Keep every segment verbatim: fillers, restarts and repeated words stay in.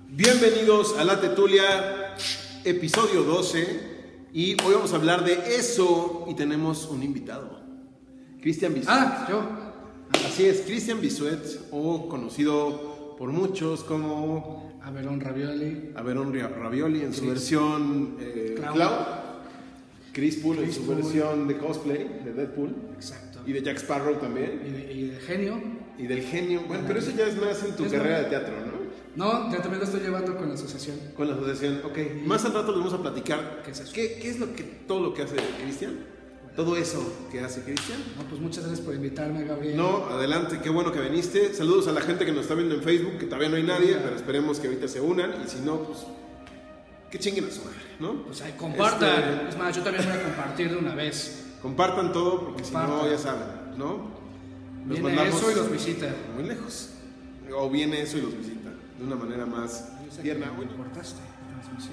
Bienvenidos a La Tetulia, episodio doce. Y hoy vamos a hablar de eso. Y tenemos un invitado, Cristian Bisuet. Ah, yo. Así es, Cristian Bisuet, o conocido por muchos como Averón Ravioli. Averón Ravioli en su Chris. versión eh, Clown. Clown. Chris Poole en Chris su Poole. versión de cosplay, de Deadpool. Exacto. Y de Jack Sparrow también. Y de, y de genio. Y del genio. Bueno, pero eso ya es más en tu Es carrera más- de teatro, ¿no? No, ya también lo estoy llevando con la asociación. Con la asociación, ok. Más al rato les vamos a platicar ¿Qué es eso? ¿Qué, qué es lo que, todo lo que hace Cristian? Todo eso que hace Cristian. No, pues muchas gracias por invitarme, Gabriel. No, adelante, qué bueno que viniste. Saludos a la gente que nos está viendo en Facebook, que todavía no hay nadie, pero esperemos que ahorita se unan. Y si no, pues que chinguen a su madre, ¿no? Pues ahí compartan. Este, Es más, yo también voy a compartir de una vez. compartan todo, porque si no, Compartan. ya saben, ¿no? Los Viene eso y los visita. muy lejos. O viene eso y los visita de una manera más Yo sé tierna. que Bueno, cortaste la transmisión.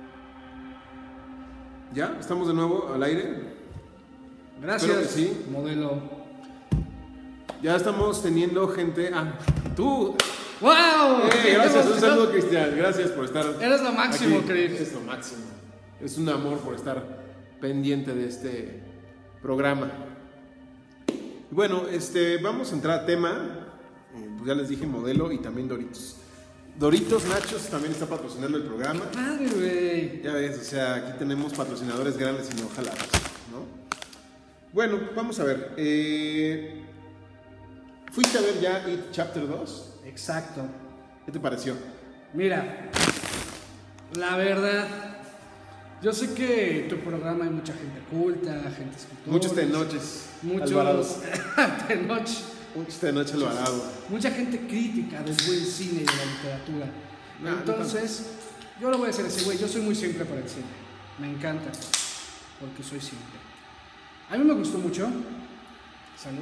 ¿ya? ¿Estamos de nuevo al aire? Gracias, Espero que sí. modelo. Ya estamos teniendo gente. Ah, tú. ¡Wow! Eh, gracias, un saludo, Cristian. Gracias por estar. Eres lo máximo, aquí. Chris. Es lo máximo. Es un amor por estar pendiente de este programa. Bueno, este, vamos a entrar a tema. Eh, pues ya les dije modelo y también Doritos. Doritos Nachos también está patrocinando el programa. Madre, güey. Ya ves, o sea, aquí tenemos patrocinadores grandes y no jalados, ¿no? Bueno, vamos a ver. Eh, ¿Fuiste a ver ya It Chapter dos? Exacto. ¿Qué te pareció? Mira, la verdad, yo sé que en tu programa hay mucha gente culta, gente escritora. Muchos tenoches Muchos Alvarados. tenoch, Muchos tenoches Alvarado. mucha gente crítica del buen cine y de la literatura. No, no Entonces, yo le voy a decir así, güey, yo soy muy simple para el cine. Me encanta, porque soy simple. A mí me gustó mucho. Salud.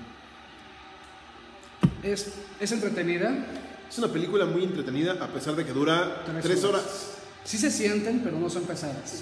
Es, es entretenida. Es una película muy entretenida a pesar de que dura Tres tres horas. horas. Sí se sienten, pero no son pesadas.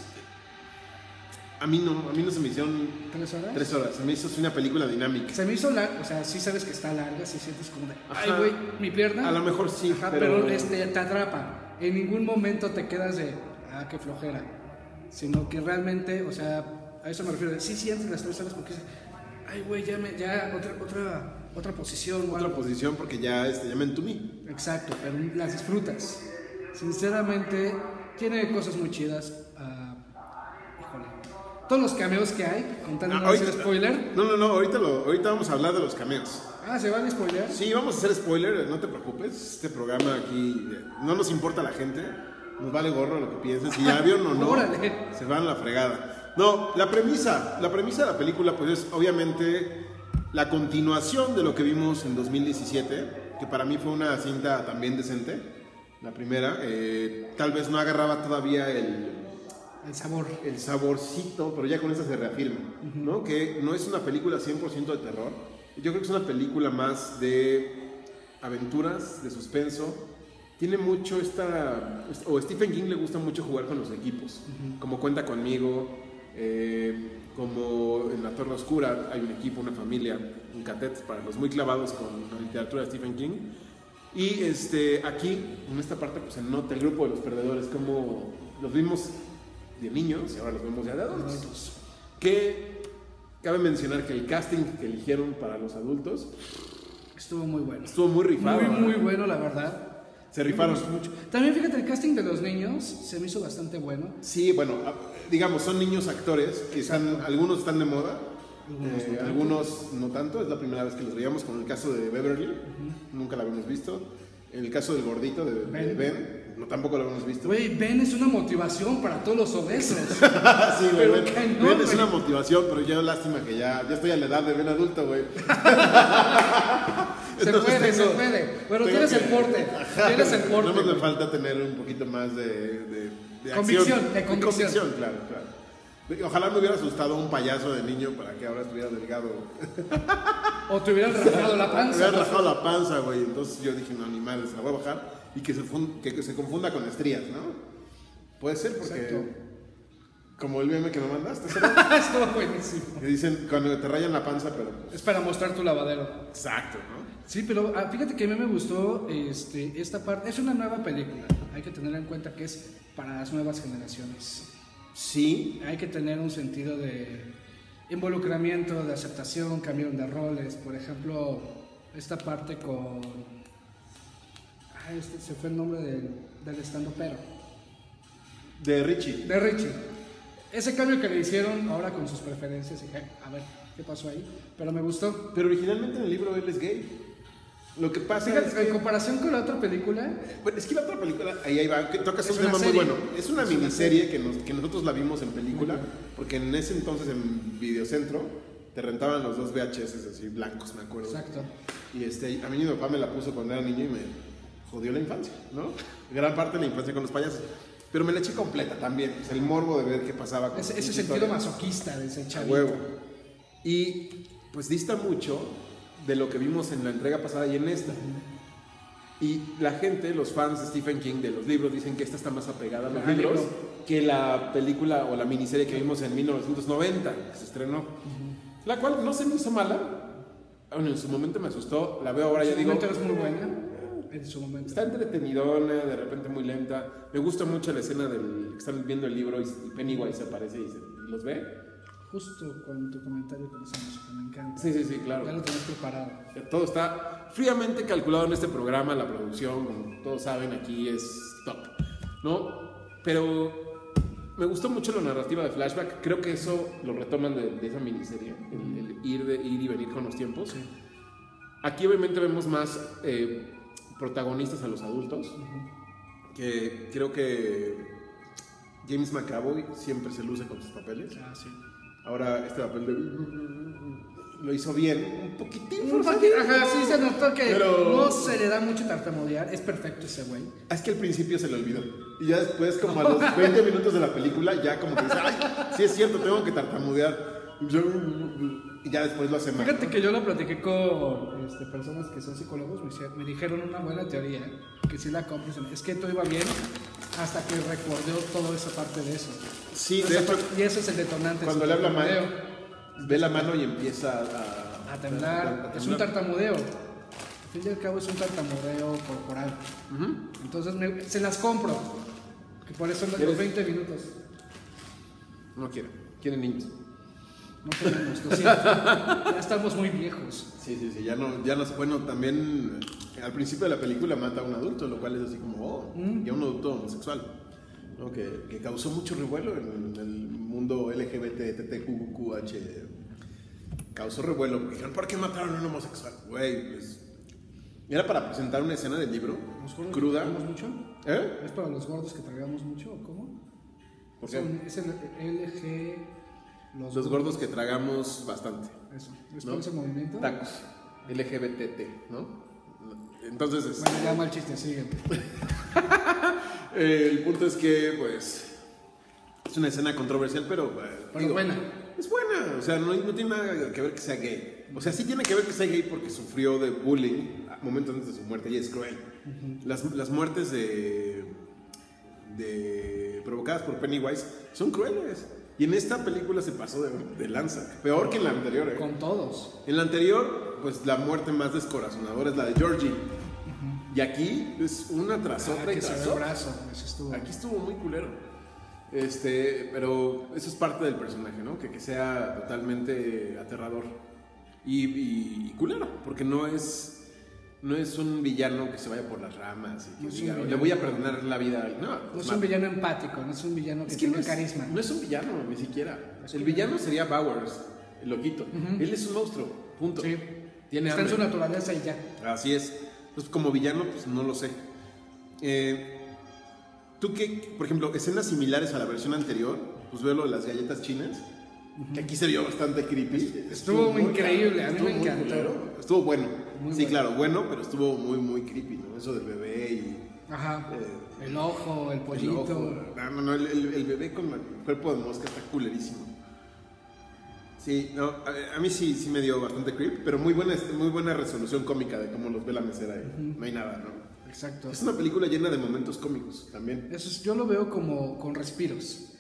A mí no, a mí no se me hicieron ¿Tres horas? tres horas. Se me hizo una película dinámica. Se me hizo larga, o sea, sí sabes que está larga, sí sientes como de, ay, Ajá. güey, mi pierna. A lo mejor sí, Ajá, pero- pero, este, te atrapa. En ningún momento te quedas de, ah, qué flojera. Sino que realmente, o sea, a eso me refiero. Sí sientes las tres horas porque dices, ay, güey, ya, me, ya otra, otra, otra posición. o Otra algo. posición porque ya, este, ya me entumí. Exacto, pero las disfrutas. Sinceramente, tiene cosas muy chidas. ah, híjole. Todos los cameos que hay, contando Ah, no hacer spoiler. No, no, no, ahorita, lo, ahorita vamos a hablar de los cameos. Ah, ¿se van a spoiler? Sí, vamos a hacer spoiler, no te preocupes. Este programa aquí eh, no nos importa la gente. Nos vale gorro lo que piensen. Si ya vieron o no, Órale. se van a la fregada. No, la premisa, la premisa de la película pues es obviamente la continuación de lo que vimos en dos mil diecisiete, que para mí fue una cinta también decente. La primera, eh, tal vez no agarraba todavía el, El sabor. el saborcito, pero ya con esa se reafirma, ¿no? Que no es una película cien por ciento de terror. Yo creo que es una película más de aventuras, de suspenso. Tiene mucho esta... O Stephen King le gusta mucho jugar con los equipos. Como Cuenta Conmigo, eh, como en La Torre Oscura hay un equipo, una familia, un catet para los muy clavados con la literatura de Stephen King. Y este, aquí, en esta parte, pues se nota el grupo de los perdedores, como los vimos de niños y ahora los vemos ya de adultos. Que cabe mencionar que el casting que eligieron para los adultos Estuvo muy bueno. estuvo muy rifado. Muy, muy ¿verdad? bueno, la verdad. Se rifaron. Me gustó mucho. También fíjate, el casting de los niños se me hizo bastante bueno. Sí, bueno, a- digamos, son niños actores que están, algunos están de moda, Algunos eh, no tanto. algunos no tanto. Es la primera vez que los veíamos, con el caso de Beverly, nunca la habíamos visto. En el caso del gordito de de Ben, Ben. no, tampoco lo habíamos visto. Güey, Ben es una motivación para todos los obesos. sí, güey, pero Ben, cañón, Ben es güey. una motivación, pero yo lástima que ya, ya estoy a la edad de Ben adulto, güey. Se Entonces puede, tengo- se puede. Bueno, tengo tienes que- el porte. Ajá, Tienes el porte. Nada más me güey. falta tener un poquito más de, de, de Convicción, acción. de convicción. claro, claro. Ojalá me hubiera asustado un payaso de niño para que ahora estuviera delgado. O te hubieran rajado la Me panza. hubieran rajado la panza, güey. Entonces yo dije, no, ni madre, se la voy a bajar y que se, fun- que, que se confunda con estrías, ¿no? Puede ser porque Exacto. Como el meme que me mandaste. Estuvo buenísimo. Que dicen cuando te rayan la panza, pero... Es para mostrar tu lavadero. Exacto, ¿no? Sí, pero ah, fíjate que a mí me gustó este, esta parte. Es una nueva película. Hay que tener en cuenta que es para las nuevas generaciones. Sí. Hay que tener un sentido de involucramiento, de aceptación, cambiaron de roles. Por ejemplo, esta parte con... Ah, este se fue el nombre del, del estandopero. De Richie. De Richie. Ese cambio que le hicieron ahora con sus preferencias, dije, a ver, ¿qué pasó ahí? Pero me gustó. Pero originalmente en el libro él es gay. Lo que pasa Fíjate, es que... en comparación con la otra película... Bueno, es que la otra película, ahí, ahí va, que tocas Es un una tema muy serie. bueno. Es una Es una miniserie que, nos, que nosotros la vimos en película, Ujú. porque en ese entonces en Videocentro te rentaban los dos V H S así blancos, me acuerdo. Exacto. Y este, a mí mi papá me la puso cuando era niño y me jodió la infancia, ¿no? Gran parte de la infancia con los payasos. Pero me la eché completa también. O sea, el morbo de ver qué pasaba con Ese, esa ese historia. sentido masoquista de ese A chavito. huevo. Y pues dista mucho de lo que vimos en la entrega pasada y en esta. Y la gente, los fans de Stephen King, de los libros, dicen que esta está más apegada a los Ah, libros libro. que la película o la miniserie que vimos en mil novecientos noventa, que se estrenó. Uh-huh. La cual no se me hizo mala. Bueno, en su momento me asustó. La veo ahora y En su digo... momento es muy buena. En su momento. Está entretenidona, de repente muy lenta. Me gusta mucho la escena del que están viendo el libro y Pennywise aparece y, se, y los ve. Justo con tu comentario con esa música, me encanta. Sí, sí, sí, claro. Ya lo tenés preparado. Todo está fríamente calculado en este programa, la producción, como todos saben, aquí es top, ¿no? Pero me gustó mucho la narrativa de Flashback. Creo que eso lo retoman de, de esa miniserie, el, el ir, de, ir y venir con los tiempos. Sí. Aquí obviamente vemos más eh, protagonistas a los adultos, Uh-huh. que creo que James McAvoy siempre se luce con sus papeles. Ah, sí. Ahora este papel de... lo hizo bien, un poquitín Un forzado. poquito, ajá, sí se notó que Pero- no se le da mucho tartamudear. Es perfecto ese güey. Es que al principio se le olvidó. Y ya después, como a los veinte minutos de la película, ya como que dice, ay, sí es cierto, tengo que tartamudear. Y ya después lo hace mal. Fíjate que yo lo platiqué con este, personas que son psicólogos, me, hicieron- me dijeron una buena teoría, que si la compras, es que todo iba bien hasta que recordó toda esa parte de eso. Sí, Esa de hecho, parte- y eso es el detonante. cuando es le el habla mal, tartamudeo. ve la mano y empieza a... A temblar, a es un temblar. tartamudeo. Al fin y al cabo es un tartamudeo corporal. Ujú. Entonces me- se las compro. Que por eso los ¿Quieres? veinte minutos. No quiero, quieren niños. No tenemos, lo siento. Ya estamos muy viejos. Sí, sí, sí, ya no, ya no es bueno. También eh, al principio de la película mata a un adulto, lo cual es así como, oh, Mm. ya un adulto homosexual, ¿no? que, que causó mucho revuelo en el mundo L G B T, T T Q Q H. Causó revuelo porque dijeron, ¿por qué mataron a un homosexual? Güey, pues. Era para presentar una escena del libro, ¿Los gordos cruda. que tragamos mucho? ¿Eh? ¿Es para los gordos que tragamos mucho o cómo? ¿Por Es qué? un- Es el L G. Los gordos que tragamos bastante. Eso. ¿Es ¿no? por ese movimiento? Tacos. L G B T T, ¿no? Entonces, es- Bueno, ya mal chiste, sigue. eh, el punto es que, pues, es una escena controversial, pero... eh, Pero buena. Es buena, o sea, no, no tiene nada que ver que sea gay. O sea, sí tiene que ver que sea gay porque sufrió de bullying a momentos antes de su muerte y es cruel. las, las muertes de, de provocadas por Pennywise son crueles. Y en esta película se pasó de, de lanza. Peor que en la anterior, ¿eh? Con todos. En la anterior, pues la muerte más descorazonadora es la de Georgie. Y aquí es una tras Ah, otra y que se tras ve el otra. brazo. Eso estuvo. Aquí estuvo muy culero. Este, pero eso es parte del personaje, ¿no? Que, que sea totalmente aterrador. Y, y, y culero, porque no es, no es un villano que se vaya por las ramas y que No es un diga, villano. le voy a perdonar la vida. No, No pues es un mata. villano empático, no es un villano que Es que tiene no es, carisma. no es un villano, ni siquiera. El villano sería Bowers, el loquito. Ujú. Él es un monstruo, punto. Sí. Tiene Está en hambre. su naturaleza y ya. Así es. Pues como villano, pues no lo sé. Eh, Tú que, por ejemplo, escenas similares a la versión anterior, pues veo lo de las galletas chinas, que aquí se vio bastante creepy. Estuvo muy increíble, a mí estuvo me muy encantó. culero. Estuvo bueno. Muy sí, bueno. claro, bueno, pero estuvo muy, muy creepy, ¿no? Eso del bebé y... Ajá. Eh, El ojo, el el pollito. ojo. No, no, no, el, el- el bebé con el cuerpo de mosca está culerísimo. Sí, no, a, a mí sí, sí me dio bastante creep, pero muy buena, muy buena resolución cómica de cómo los ve la mesera. Y no hay nada, ¿no? Exacto. Es una película llena de momentos cómicos también. Eso es- yo lo veo como con respiros.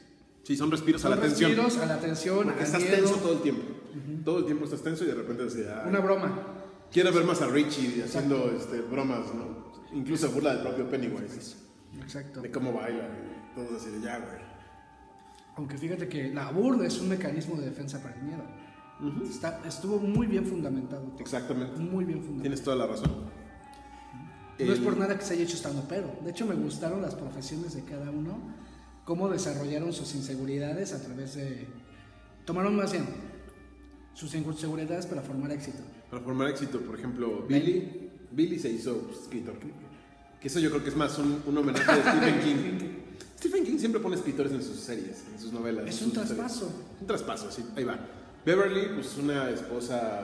Sí, son respiros Son a la tensión. respiros a la tensión, Porque al estás miedo. tenso todo el tiempo. Uh-huh. Todo el tiempo estás tenso y de repente así, ay, Una broma. quiero ver más a Richie haciendo este, bromas, ¿no? Incluso burla del propio Pennywise. Exacto. De cómo baila y todo así de ya, güey. Aunque fíjate que la burla es un mecanismo de defensa para el miedo. Uh-huh. Está, estuvo muy bien fundamentado. Todo. Exactamente. Muy bien fundamentado. Tienes toda la razón. No el... es por nada que se haya hecho estando pero. De hecho, me gustaron las profesiones de cada uno, cómo desarrollaron sus inseguridades a través de... Tomaron más bien sus inseguridades para formar éxito. Para formar éxito, por ejemplo, Billy, Billy se hizo escritor. Que eso yo creo que es más un, un homenaje de Stephen King. Stephen King siempre pone escritores en sus series, en sus novelas. Es un sus traspaso. Series. Un traspaso, sí, ahí va. Beverly, pues una esposa...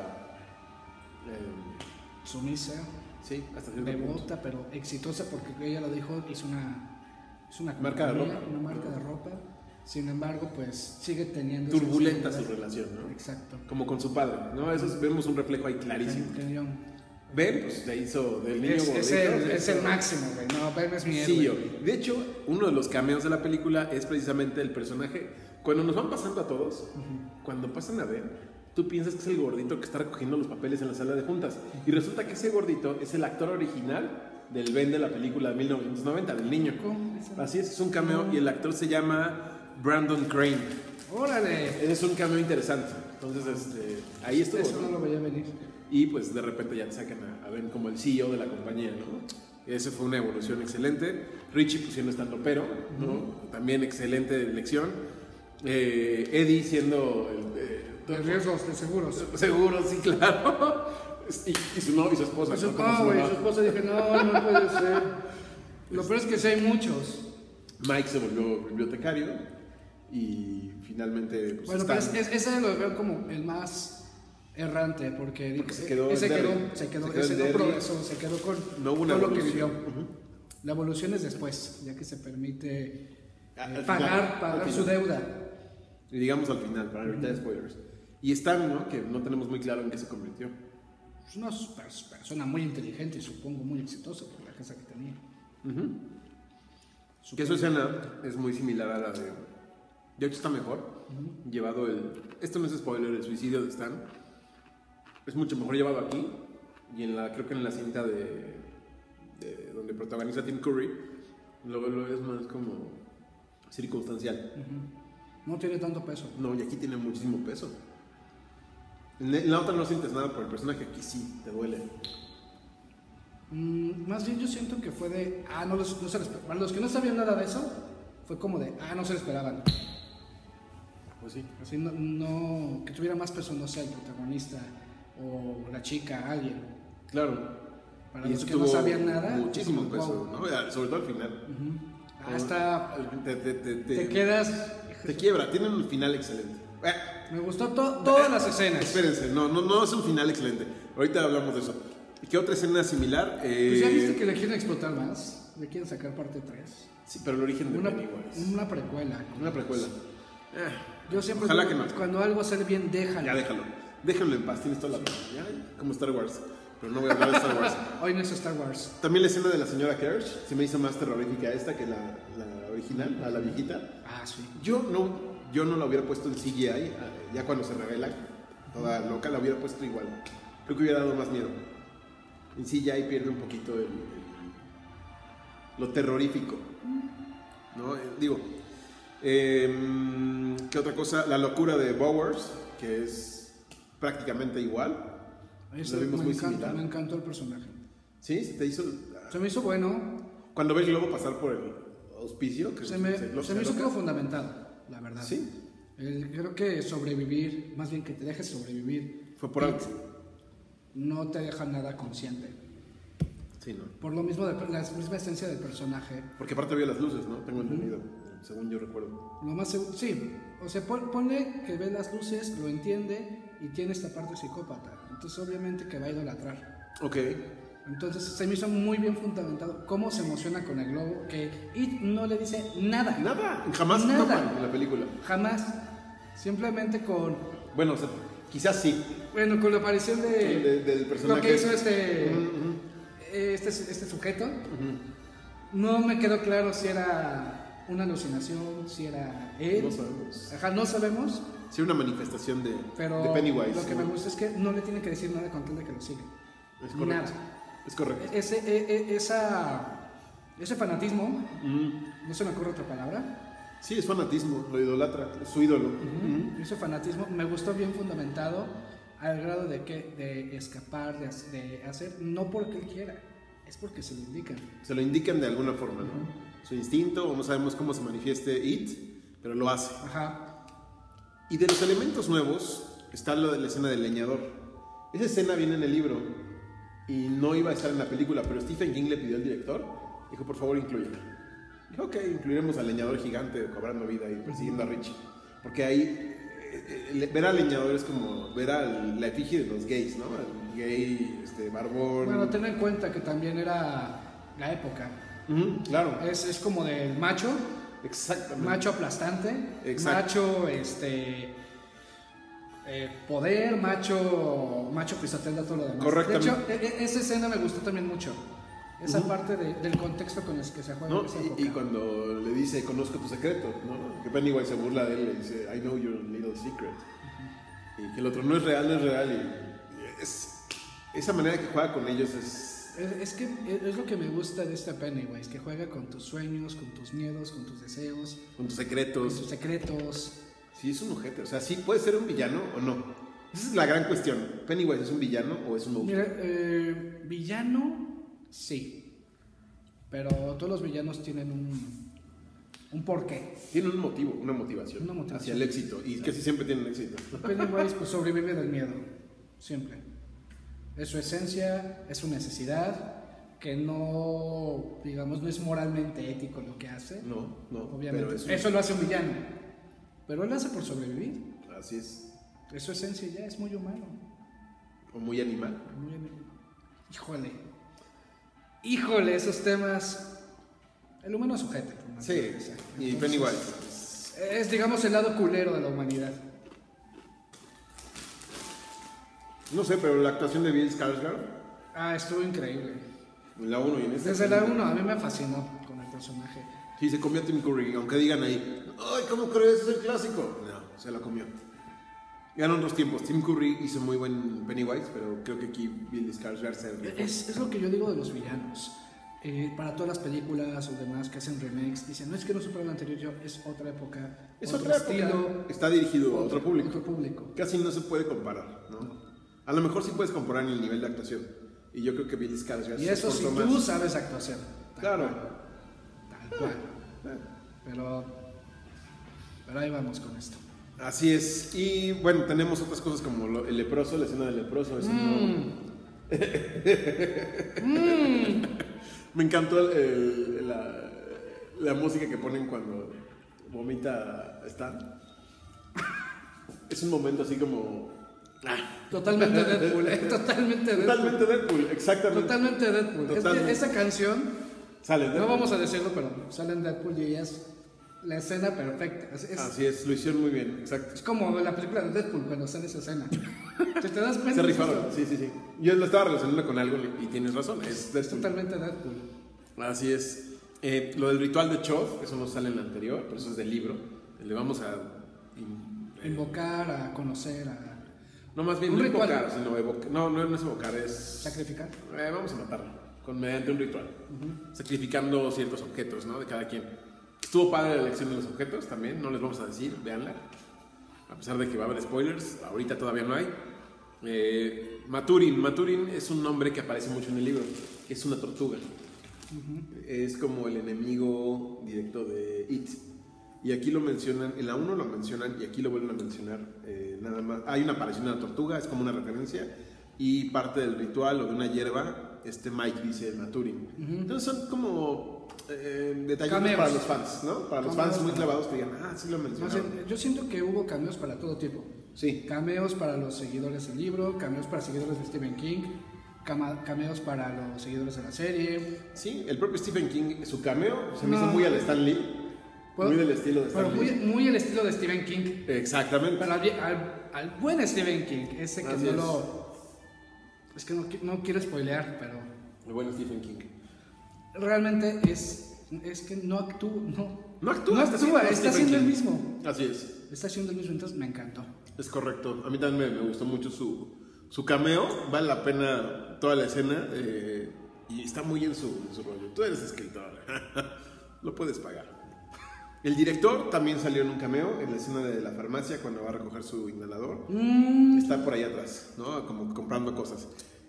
Eh, sumisa. Sí, hasta cierto devota, punto. pero exitosa porque ella lo dijo, hizo una, hizo una marca de ropa. Una marca de ropa. Sin embargo, pues sigue teniendo... Turbulenta su relación, ¿no? Exacto. Como con su padre, ¿no? Eso es, vemos un reflejo ahí clarísimo. Ben, pues se hizo del niño es, gordito. Es el, es el máximo, güey. No, Ben es mi héroe. Sí, yo. De hecho, uno de los cameos de la película es precisamente el personaje. Cuando nos van pasando a todos, uh-huh. cuando pasan a Ben, tú piensas que es el gordito que está recogiendo los papeles en la sala de juntas. Y resulta que ese gordito es el actor original del Ben de la película de mil novecientos noventa, del niño. ¿Cómo? Así es, es un cameo y el actor se llama Brandon Crane. ¡Órale! Es un cameo interesante. Entonces, este, ahí estuvo. Eso no lo veía venir. Y pues de repente ya te sacan a, a Ben como el C E O de la compañía, ¿no? Esa fue una evolución excelente. Richie pues siendo estando pero, ¿no? Uh-huh. También excelente elección. Eh, Eddie siendo el... Eh, de riesgos, de seguros. Seguros, sí, claro. Y, y su novio y su esposa. Y su, no, güey, su esposa dije, no, no puede ser. Lo peor es que sí hay muchos. Mike se volvió bibliotecario y finalmente... Pues, bueno, pero es, es, ese lo veo como el más... errante, porque, porque se quedó, ese quedó, se quedó, se quedó, ese no progresó, se quedó con no hubo una todo lo que vivió. Uh-huh. La evolución es después, ya que se permite al eh, final, pagar, pagar su deuda. Y digamos al final, para evitar uh-huh. spoilers. Y Stan, ¿no? Que no tenemos muy claro en qué se convirtió. Es una persona muy inteligente y supongo muy exitosa por la casa que tenía. Uh-huh. Que su escena es muy similar a la de... De hecho está mejor. Uh-huh. Llevado el... Esto no es spoiler, el suicidio de Stan. Es mucho mejor llevado aquí y en la creo que en la cinta de, de donde protagoniza Tim Curry lo, lo es más como circunstancial. Uh-huh. No tiene tanto peso. No, y aquí tiene muchísimo peso. En la otra no sientes nada por el personaje, aquí sí te duele. Mm, más bien yo siento que fue de ah no, los, no se les, para los que no sabían nada de eso fue como de ah no se lo esperaban. Pues sí. Así no, no que tuviera más peso, no sé, el protagonista o la chica, alguien. Claro. Para y los que no sabían nada. Muchísimo como, peso, wow. ¿no? Sobre todo al final. Uh-huh. Hasta te, te, te, te, te quedas... Te quiebra, tiene un final excelente. Eh, Me gustó to- todas eh, las escenas. Espérense, no, no, no es un final excelente. Ahorita hablamos de eso. ¿Y qué otra escena similar? Eh, pues ya viste que le quieren explotar más. Le quieren sacar parte tres. Sí, pero el origen de una, Pennywise. Una precuela. Una precuela. Eh, Yo siempre ojalá digo, que no. Cuando algo sale bien, déjalo. Ya déjalo. Déjalo en paz, tienes toda la paz. Ya, como Star Wars. Pero no voy a hablar de Star Wars. Hoy no es Star Wars. También la escena de la señora Kersh se me hizo más terrorífica esta que la, la original, a la viejita. Ah, sí. Yo no, yo no la hubiera puesto en C G I, ya cuando se revela, toda loca, la hubiera puesto igual. Creo que hubiera dado más miedo. En C G I pierde un poquito el, el, lo terrorífico. ¿No? Eh, digo, eh, ¿qué otra cosa? La locura de Bowers, que es prácticamente igual. Eso lo vimos me, muy encanta, me encantó el personaje. ¿Sí? ¿Se te hizo? Se me hizo bueno. Cuando ves el globo pasar por el auspicio, que se me, se, se me hizo creo fundamentado, la verdad. Sí. Eh, creo que sobrevivir, más bien que te dejes sobrevivir. Fue por algo. No te deja nada consciente. Sí, ¿no? Por lo mismo, de, la misma esencia del personaje. Porque aparte vio las luces, ¿no? Tengo entendido, uh-huh. según yo recuerdo. Lo más seguro, sí. O sea, ponle que ve las luces, lo entiende y tiene esta parte psicópata. Entonces, obviamente que va a idolatrar. Ok. Entonces, se me hizo muy bien fundamentado cómo se emociona con el globo, que It no le dice nada. Nada. Jamás nada. toman en la película. Jamás. Simplemente con... Bueno, o sea, quizás sí. Bueno, con la aparición de... Sí, de del personaje. Lo que hizo este... Uh-huh. Este, este sujeto. Uh-huh. No me quedó claro si era una alucinación, si era él. No sabemos. Ajá, no sabemos. Sí, una manifestación de, pero de Pennywise. Lo que ¿no? me gusta es que no le tiene que decir nada con tal de que lo sigue. Es correcto. Nada. Es correcto. Ese, e, e, esa, ese fanatismo, Mm. no se me ocurre otra palabra. Sí, es fanatismo, lo idolatra, es su ídolo. Uh-huh. Uh-huh. Ese fanatismo me gustó bien fundamentado al grado de que de escapar, de, de hacer, no porque él quiera, es porque se lo indican. Se lo indican de alguna forma, ¿no? Uh-huh. Su instinto, o no sabemos cómo se manifieste It, pero lo hace. Ajá. Y de los elementos nuevos está lo de la escena del leñador. Esa escena viene en el libro y no iba a estar en la película, pero Stephen King le pidió al director, dijo, por favor, inclúyela. Dijo, ok, incluiremos al leñador gigante cobrando vida y persiguiendo a Richie. Porque ahí, eh, eh, ver al leñador es como ver a la efigie de los gays, ¿no? El gay, este, barbón. Bueno, ten en cuenta que también era la época. Uh-huh, claro. Es, es como del macho. Exactamente. Macho aplastante. Exacto. Macho, este... Eh, poder, macho, macho pisoteando todo lo demás. Correctamente. De hecho, e, e, esa escena me gustó también mucho. Esa uh-huh. parte de, del contexto con el que se juega. ¿No? En esa y, y cuando le dice, conozco tu secreto, ¿no? Que Pennywise se burla de él y le dice, I know your little secret. Uh-huh. Y que el otro no es real, no es real. Y es, esa manera que juega con ellos es... es... Es que es lo que me gusta de esta Pennywise, que juega con tus sueños, con tus miedos, con tus deseos. Con tus secretos. Con tus secretos. Sí, es un ojete. O sea, sí puede ser un villano o no. Esa es la gran cuestión. ¿Pennywise es un villano o es un monstruo? Mira, eh, villano, sí. Pero todos los villanos tienen un, un porqué. Tienen un motivo, una motivación, una motivación hacia el éxito. Y casi siempre tienen éxito. Pennywise pues, sobrevive del miedo. Siempre. Es su esencia, es su necesidad. Que no, digamos, no es moralmente ético lo que hace. No, no. Obviamente. Eso, eso lo hace un villano. Pero él hace por sobrevivir. Así es. Es su esencia ya, es muy humano. O muy animal. Muy animal. Híjole. Híjole, esos temas. El humano es sujeto. Sí, entonces, y Pennywise. Es, digamos, el lado culero de la humanidad. No sé, pero la actuación de Bill Skarsgård. Ah, estuvo increíble. En la uno y en esta. Desde la uno, a mí me fascinó con el personaje. Sí, se comió a Tim Curry, aunque digan ahí, ay, ¿cómo crees? Es el clásico. No, se lo comió. Ganan dos tiempos. Tim Curry hizo muy buen Pennywise, pero creo que aquí Bill Skarsgård se es, es lo que yo digo de los villanos. Eh, para todas las películas o demás que hacen remakes, dicen, no es que no supera la anterior, yo, es otra época, es otro otra estilo. Época. Está dirigido a otro público. otro público. Casi no se puede comparar, ¿no? A lo mejor sí puedes comparar en el nivel de actuación. Y yo creo que Bill Skarsgård y eso si más. tú sabes actuación. Claro. Tal cual. Pero, pero ahí vamos con esto. Así es. Y bueno, tenemos otras cosas como lo, el leproso, la escena del leproso. Ese mm. no... mm. Me encantó el, el, la, la música que ponen cuando vomita Stan. Es un momento así como... Totalmente Deadpool, ¿eh? Totalmente Deadpool. Totalmente Deadpool, exactamente. Totalmente Deadpool. Totalmente. Es que esa canción, sale Deadpool. No vamos a decirlo, pero sale en Deadpool y ella es la escena perfecta. Es, es, Así es, lo hicieron muy bien, exacto. Es como la película de Deadpool cuando sale esa escena. ¿Te, te das cuenta? Se rifaron, sí, sí, sí. Yo lo estaba relacionando con algo y tienes razón, es, es totalmente Deadpool. Así es. Eh, lo del ritual de Choth, eso no sale en el anterior, pero eso es del libro. Le vamos a... In, eh, invocar, a conocer, a... No, más bien un no ritual. Invocar, sino evocar. No, no, no es evocar, es... Sacrificar. Eh, vamos a matarlo, con, mediante un ritual. Uh-huh. Sacrificando ciertos objetos, ¿no? De cada quien. Estuvo padre la elección de los objetos también, no les vamos a decir, véanla. A pesar de que va a haber spoilers, ahorita todavía no hay. Eh, Maturin, Maturin es un nombre que aparece mucho en el libro, es una tortuga. Uh-huh. Es como el enemigo directo de It. Y aquí lo mencionan, en la uno lo mencionan y aquí lo vuelven a mencionar eh, nada más. Hay una aparición de una tortuga, es como una referencia. Y parte del ritual o de una hierba, este Mike dice Maturin. Uh-huh. Entonces son como eh, detalles para los fans, ¿no? Para los cameos, fans muy clavados que digan, ah, sí lo mencionaron. No sé, yo siento que hubo cameos para todo tipo. Sí. Cameos para los seguidores del libro, cameos para seguidores de Stephen King, cameos para los seguidores de la serie. Sí, el propio Stephen King, su cameo se me no. hizo muy al Stan Lee. Muy del estilo de Stan pero Lee. Muy, muy el estilo de Stephen King. Exactamente. Pero al, al, al buen Stephen King, ese que Así no es. lo... Es que no, no quiero spoilear, pero... El buen Stephen King. Realmente es, es que no actúa, no, No actúa, No está actúa, haciendo está Stephen haciendo el King. mismo. Así es. Está haciendo el mismo, entonces me encantó. Es correcto. A mí también me, me gustó mucho su, su cameo. Vale la pena toda la escena. Eh, y está muy en su, en su rollo. Tú eres escritor. Lo puedes pagar. El director también salió en un cameo en la escena de la farmacia cuando va a recoger su inhalador. Mm. Está por ahí atrás, ¿no? Como comprando cosas.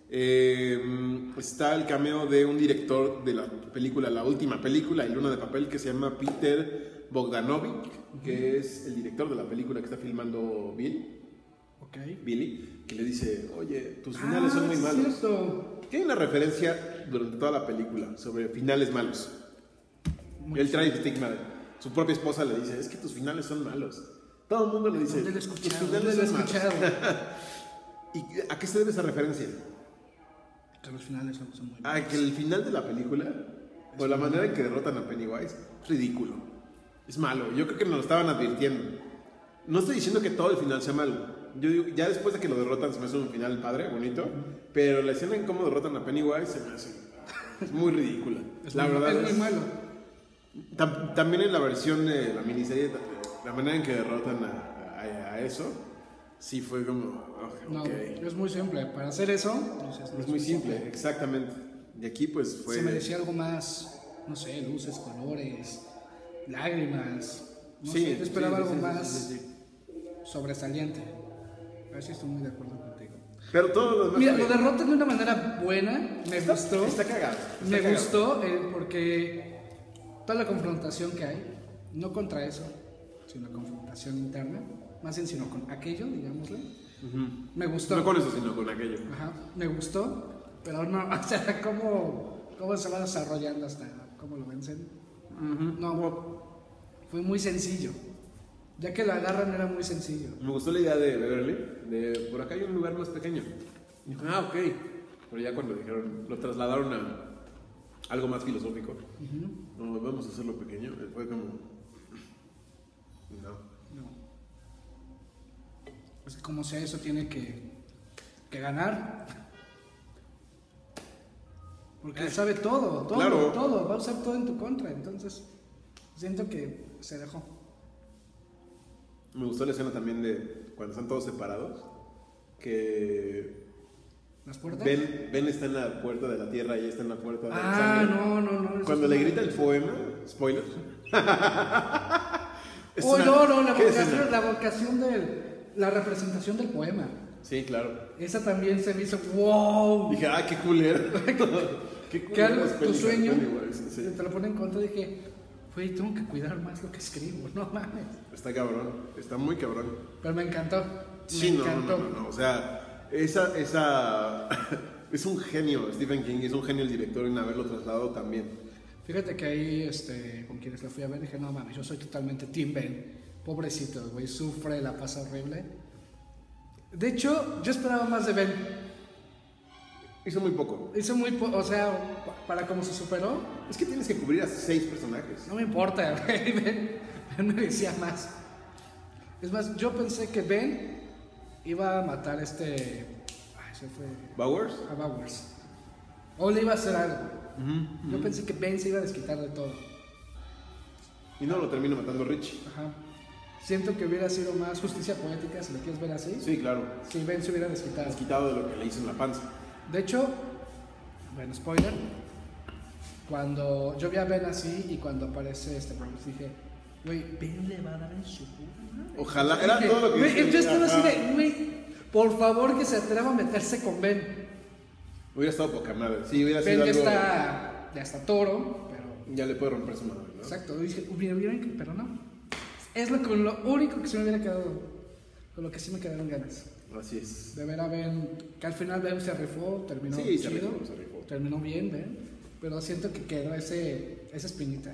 Eh, está el cameo de un director de la película, la última película, El Luna de Papel, que se llama Peter Bogdanovich, que es el director de la película que está filmando Bill, Ok. Billy, que le dice, oye, tus finales Ah, son muy sí, malos. cierto. Que hay una referencia durante toda la película sobre finales malos. Muy Él trae el estigma. Su propia esposa le dice, es que tus finales son malos. Todo el mundo le dice, ¿Dónde lo he tus escuchado? finales ¿Dónde lo he son malos. escuchado? ¿Y a qué se debe esa referencia? Que los finales son, son muy Ah, buenos. que el final de la película, o la manera en que derrotan a Pennywise, es ridículo. Es malo. Yo creo que nos lo estaban advirtiendo. No estoy diciendo que todo el final sea malo. Yo digo, ya después de que lo derrotan se me hace un final padre, bonito. Pero la escena en cómo derrotan a Pennywise se me hace es muy ridícula. Es, la muy, verdad es muy malo. Tam, también en la versión de la miniserie, la manera en que derrotan a, a, a eso, sí fue como... oh, No, okay. es muy simple. Para hacer eso, dices, Es muy simple, exactamente. Y aquí pues fue... Se merecía algo más, no sé, luces, colores, lágrimas. No Sí, sé, yo esperaba sí, algo sí, sí, más sí, sí. sobresaliente. A ver si estoy muy de acuerdo contigo. Pero todo lo demás... Mira, fue- lo derrotan de una manera buena, me está, gustó. Está cagado. está Me cagado. gustó eh, porque toda la confrontación que hay, no contra eso, sino confrontación interna, más bien sino con aquello, digámosle, Ujú. me gustó. No con eso, sino con aquello. Ajá, me gustó, pero no, o sea, cómo, cómo se va desarrollando hasta cómo lo vencen. Ujú. No, fue muy sencillo. Ya que lo agarran era muy sencillo. Me gustó la idea de Beverly, de por acá hay un lugar más pequeño. Y dijo, ah, ok. Pero ya cuando dijeron, lo trasladaron a algo más filosófico. Ujú. No, vamos a hacerlo pequeño. Fue como... No. No. Pues como sea, eso tiene que, que ganar. Porque él sabe todo, todo, Claro. todo. Va a usar todo en tu contra. Entonces, siento que se dejó. Me gustó la escena también de cuando están todos separados. Que ¿Las puertas? Ben, Ben está en la puerta de la tierra y ella está en la puerta de la Ah, sangre. no, no, no. eso Cuando es le una- grita el poema, spoiler. Es Oh, una- no, no, la ¿qué vocación, escena? la vocación del. La representación del poema. Sí, claro. Esa también se me hizo. ¡Wow! Dije, ah, qué culero. qué Que algo, es tu Pennywise, sueño Pennywise, sí. te lo pone en contra. Dije, güey, tengo que cuidar más lo que escribo. No mames. Está cabrón, está muy cabrón. Pero me encantó. Sí, me no, no, encantó. no, no, no, o sea, esa, esa, es un genio Stephen King, es un genio el director en haberlo trasladado también. Fíjate que ahí, este, con quienes la fui a ver, dije, no mames, yo soy totalmente Team Ben. Pobrecito, güey, sufre, la pasa horrible. De hecho, yo esperaba más de Ben. Hizo muy poco. Hizo muy, po- o sea, pa- para cómo se superó, Es que tienes que cubrir a seis personajes. no me importa, güey, Ben, Ben merecía más. Es más, yo pensé que Ben iba a matar a este, ay, se fue, Bowers. a Bowers. O le iba a hacer algo. Yo pensé que Ben se iba a desquitar de todo. Y no lo termino matando Rich. Ajá. Siento que hubiera sido más justicia poética, si lo quieres ver así. Sí, claro. Si Ben se hubiera desquitado. Has quitado de lo que le hizo en la panza. De hecho, bueno, spoiler. Cuando yo vi a Ben así y cuando aparece este Bronx, dije, güey, Ben le va a dar en su puta madre. Ojalá, era Dije, todo lo que güey, dije. yo estaba así Ajá. de, güey, por favor que se atreva a meterse con Ben. Hubiera estado poca madre. Sí, hubiera Ben sido ya algo. está, ya está toro, pero Ya le puede romper su madre, ¿no? exacto, dije, hubiera, hubiera, pero no. Es lo, con lo único que se me hubiera quedado, con lo que sí me quedaron ganas. Así es. De ver a Ben, que al final Ben se rifó, terminó Sí, se chido, rifó, se rifó. terminó bien Ben, pero siento que quedó ese, esa espinita.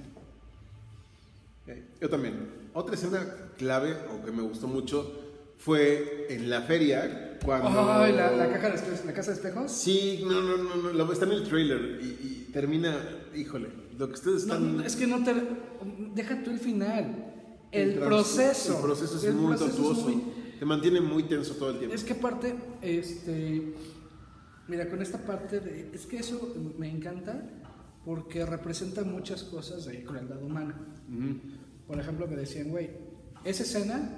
Ok, yo también. Otra escena clave o que me gustó mucho fue en la feria cuando... Ay, la, la, caja de espejos, la casa de espejos. Sí, no, no, no, no, lo- está en el trailer y, y termina, híjole, lo que ustedes No, están... no, es que no te, deja tú el final, el, trans- proceso. El proceso es el muy proceso es tortuoso, muy- te mantiene muy tenso todo el tiempo. Es que aparte, este, mira, con esta parte de, es que eso me encanta porque representa muchas cosas de crueldad humana. Uh-huh. Por ejemplo, me decían, güey, esa escena,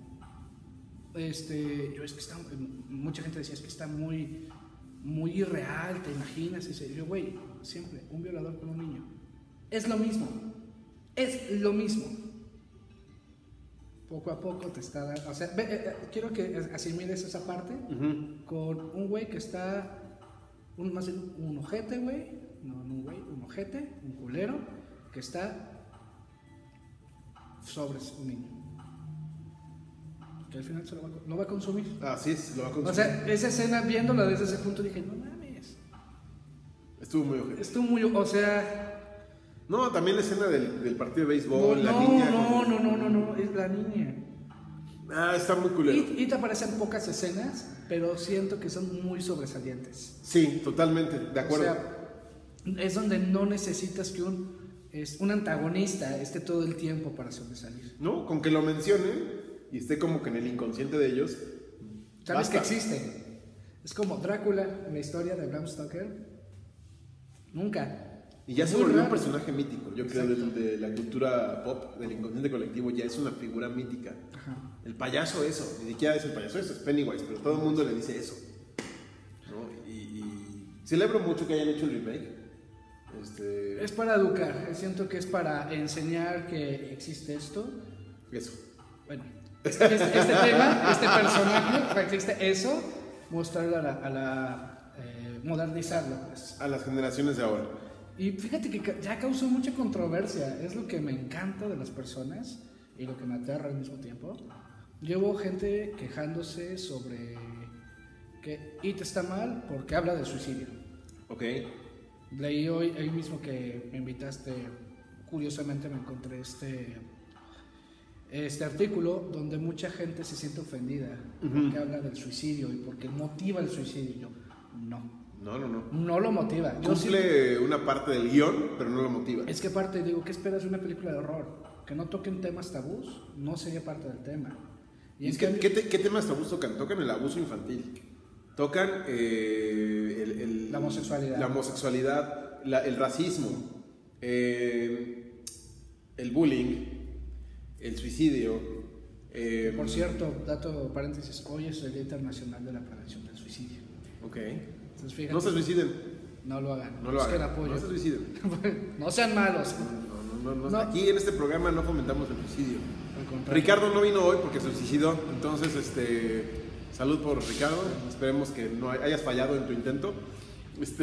este, yo es que está, mucha gente decía, es que está muy, muy irreal, te imaginas, y yo, güey, siempre, un violador con un niño, es lo mismo, es lo mismo. Poco a poco te está dando, o sea, ve, eh, quiero que asimiles esa parte uh-huh. con un güey que está, un, más bien un ojete, güey, no, no un güey, un ojete, un culero, que está sobre un niño. Que al final se lo va, lo va a consumir. Ah, sí, lo va a consumir. O sea, esa escena, viéndola desde ese punto, dije, no mames. Estuvo muy ojete. Estuvo muy, o sea... No, también la escena del, del partido de béisbol, no, la no, niña. No, con... no, no, no, no, es la niña. Ah, está muy culero. Y, y te aparecen pocas escenas, pero siento que son muy sobresalientes. Sí, totalmente, de acuerdo. O sea, es donde no necesitas que un, es, un antagonista esté todo el tiempo para sobresalir. No, con que lo mencione y esté como que en el inconsciente de ellos. Sabes basta. Que existe. Es como Drácula en la historia de Bram Stoker. Nunca. Y ya se volvió raro. Un personaje mítico, yo creo, de, de la cultura pop, del inconsciente colectivo, ya es una figura mítica. Ajá. El payaso eso, ni siquiera es el payaso eso, es Pennywise, pero todo el mundo le dice eso. ¿No? Y, y celebro mucho que hayan hecho el remake. Este... Es para educar, siento que es para enseñar que existe esto. Eso. Bueno, este, este, este tema, este personaje, existe eso, mostrarlo a la, a la eh, modernizarlo. Pues. A las generaciones de ahora. Y fíjate que ya causó mucha controversia, es lo que me encanta de las personas y lo que me aterra al mismo tiempo. Llevo gente quejándose sobre que It está mal porque habla de suicidio. Ok. Leí hoy, hoy mismo que me invitaste, curiosamente me encontré este, este artículo donde mucha gente se siente ofendida uh-huh. porque habla del suicidio y porque motiva el suicidio. Yo, no. No, no, no. No lo motiva. Yo Cumple sí, una parte del guión, pero no lo motiva. Es que parte, digo, ¿qué esperas de una película de horror? Que no toquen temas tabús, no sería parte del tema. Y, y es que, cambio, ¿qué, te, ¿qué temas tabús tocan? Tocan el abuso infantil. Tocan eh, el, el, la homosexualidad. La homosexualidad, la, el racismo, eh, el bullying, el suicidio. Eh, Por cierto, dato paréntesis, hoy es el Día Internacional de la Prevención del Suicidio. Ok. Entonces, fíjate, no se suiciden. No lo hagan. No lo hagan. Apoyo. No se suiciden. No sean malos. No, no, no, no, no. Aquí en este programa no fomentamos el suicidio. Ricardo no vino hoy porque se suicidó. Entonces, este, salud por Ricardo. Esperemos que no hayas fallado en tu intento. Este,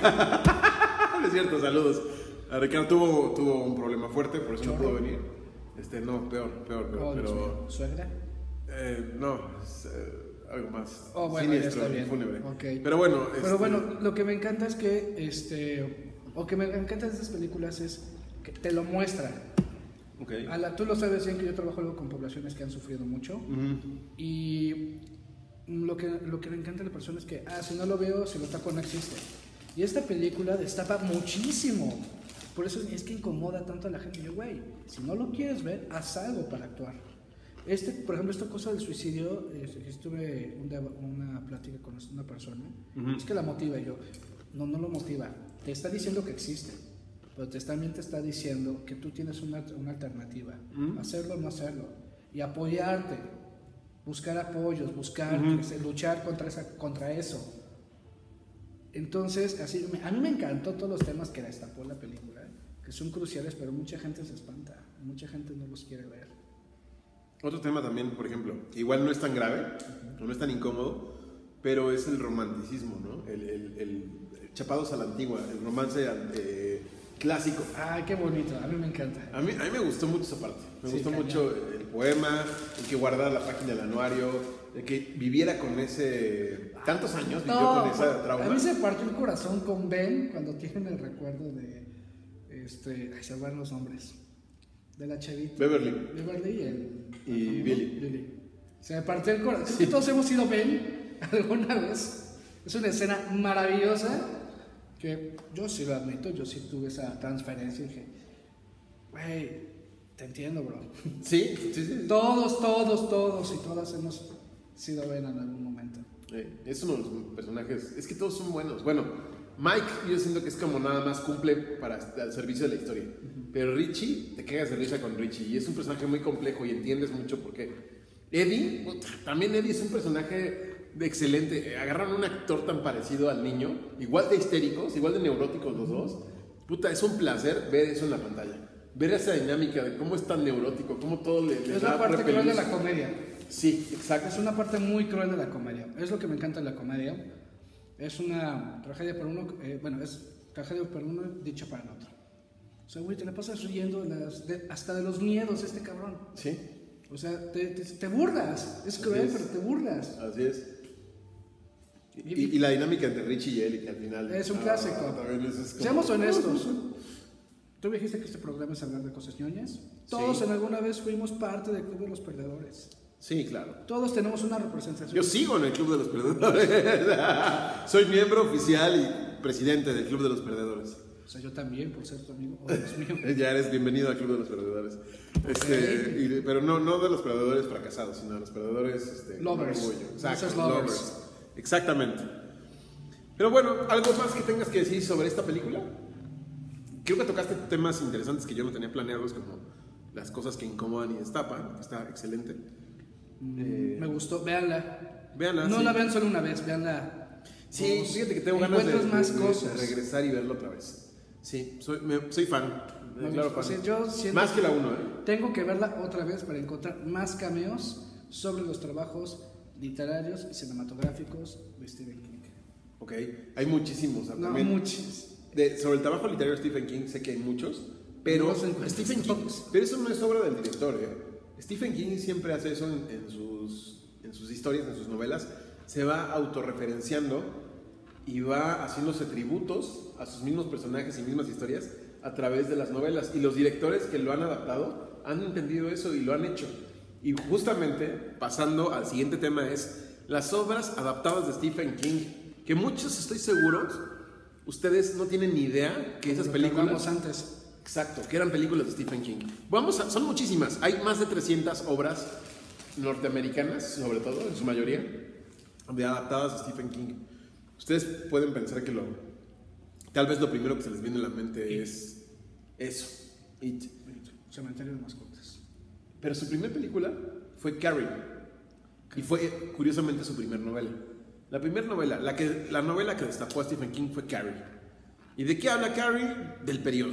es cierto, saludos. A Ricardo tuvo, tuvo un problema fuerte, por eso Chorro. no pudo venir. Este, no, peor, peor, peor. Oh, pero, ¿Suegra? Eh, no, es, eh, algo más oh, bueno, siniestro, está bien. fúnebre. Okay. Pero bueno, pero este... bueno, lo que me encanta es que, este, o que me encanta de estas películas es que te lo muestra. Okay. A la, tú lo sabes bien que yo trabajo algo con poblaciones que han sufrido mucho uh-huh. y lo que, lo que me encanta de la persona es que, ah, si no lo veo, si lo tapo no existe. Y esta película destapa muchísimo. Por eso es que incomoda tanto a la gente. Yo, güey, si no lo quieres ver, haz algo para actuar. Este, por ejemplo, esta cosa del suicidio, este, estuve una, una plática con una persona, uh-huh. es que la motiva. Y yo, no, no lo motiva. Te está diciendo que existe, pero te, también te está diciendo que tú tienes una, una alternativa. Uh-huh. Hacerlo o no hacerlo. Y apoyarte. Buscar apoyos, buscar, uh-huh. este, luchar contra, esa, contra eso. Entonces, así, a mí me encantó todos los temas que destapó la película, que son cruciales, pero mucha gente se espanta, mucha gente no los quiere ver. Otro tema también, por ejemplo, igual no es tan grave, uh-huh. no es tan incómodo, pero es el romanticismo, ¿no? El, el, el chapados a la antigua, el romance eh, clásico. Ay, qué bonito, a mí me encanta. A mí, a mí me gustó mucho esa parte, me sí, gustó cañón. mucho el poema, el que guardara la página del anuario, el que viviera con ese... Tantos años vivió no, con esa trauma. A mí se partió el corazón con Ben cuando tienen el recuerdo de... Este, ay, se van los nombres. De la chavita. Beverly. Beverly y el... Y Billy. Billy. Se me partió el corazón. Sí. Todos hemos sido Ben alguna vez. Es una escena maravillosa que yo sí lo admito, yo sí tuve esa transferencia y dije, güey, te entiendo, bro. Sí, sí, sí. Todos, todos, todos y todas hemos sido Ben en algún momento. Eh, es uno de los personajes, es que todos son buenos. Bueno, Mike, yo siento que es como nada más cumple para al servicio de la historia. Uh-huh. Pero Richie, te cagas de risa con Richie. Y es un personaje muy complejo y entiendes mucho por qué. Eddie, también Eddie es un personaje excelente. Agarran un actor tan parecido al niño, igual de histéricos, igual de neuróticos los dos. Puta, es un placer ver eso en la pantalla. Ver esa dinámica de cómo es tan neurótico, cómo todo le, le es da la parte repelús. cruel de la comedia. Sí, exacto. Es una parte muy cruel de la comedia. Es lo que me encanta de la comedia. Es una tragedia para uno, eh, bueno, es tragedia para uno, dicha para el otro. O sea, güey, te la pasas riendo de las, de, hasta de los miedos este cabrón. Sí. O sea, te, te, te burlas. Es cruel, es. pero te burlas. Así es. Y, y, y la dinámica entre Richie y él, que al final... Es un clásico. Ah, es, es como... Seamos honestos. Tú me dijiste que este programa es hablar de cosas ñoñas. Todos sí. en alguna vez fuimos parte del Club de los Perdedores. Sí, claro. Todos tenemos una representación. Yo sigo en el Club de los Perdedores. Soy miembro oficial y presidente del Club de los Perdedores. O sea, yo también, por ser tu amigo. Oh, Dios mío. Ya eres bienvenido al Club de los Perdedores. Este, y, pero no, no de los perdedores fracasados, sino de los perdedores... Este, lovers. Exacto, lovers. lovers. Exactamente. Pero bueno, ¿algo más que tengas que decir sobre esta película? Creo que tocaste temas interesantes que yo no tenía planeados, como las cosas que incomodan y destapan, que está excelente. Mm, eh, me gustó, véanla. Véanla. No sí. la vean solo una vez, véanla. Sí, Dos, fíjate que tengo ganas de, más de, cosas. de regresar y verlo otra vez. Sí, soy, me, soy fan. Me claro, fan. O sea, yo más que la uno, ¿eh? Tengo que verla otra vez para encontrar más cameos sobre los trabajos literarios y cinematográficos de Stephen King. Ok, hay muchísimos. No, muchos. De, sobre el trabajo literario de Stephen King sé que hay muchos, pero no Stephen King, pero eso no es obra del director, ¿eh? Stephen King siempre hace eso en, en, sus, en sus historias, en sus novelas, se va autorreferenciando y va haciéndose tributos a sus mismos personajes y mismas historias a través de las novelas, y los directores que lo han adaptado han entendido eso y lo han hecho. Y justamente, pasando al siguiente tema, es las obras adaptadas de Stephen King, que muchos, estoy seguro, ustedes no tienen ni idea que esas películas... antes. Exacto, que eran películas de Stephen King. Vamos a, son muchísimas, hay más de trescientas obras norteamericanas, sobre todo, en su mayoría, de adaptadas de Stephen King. Ustedes pueden pensar que lo... Tal vez lo primero que se les viene a la mente It. es eso, It. It. Cementerio de mascotas. Pero su primera película fue Carrie, y fue curiosamente su primera novela. La primera novela, la, que, la novela que destapó a Stephen King fue Carrie. ¿Y de qué habla Carrie? Del periodo,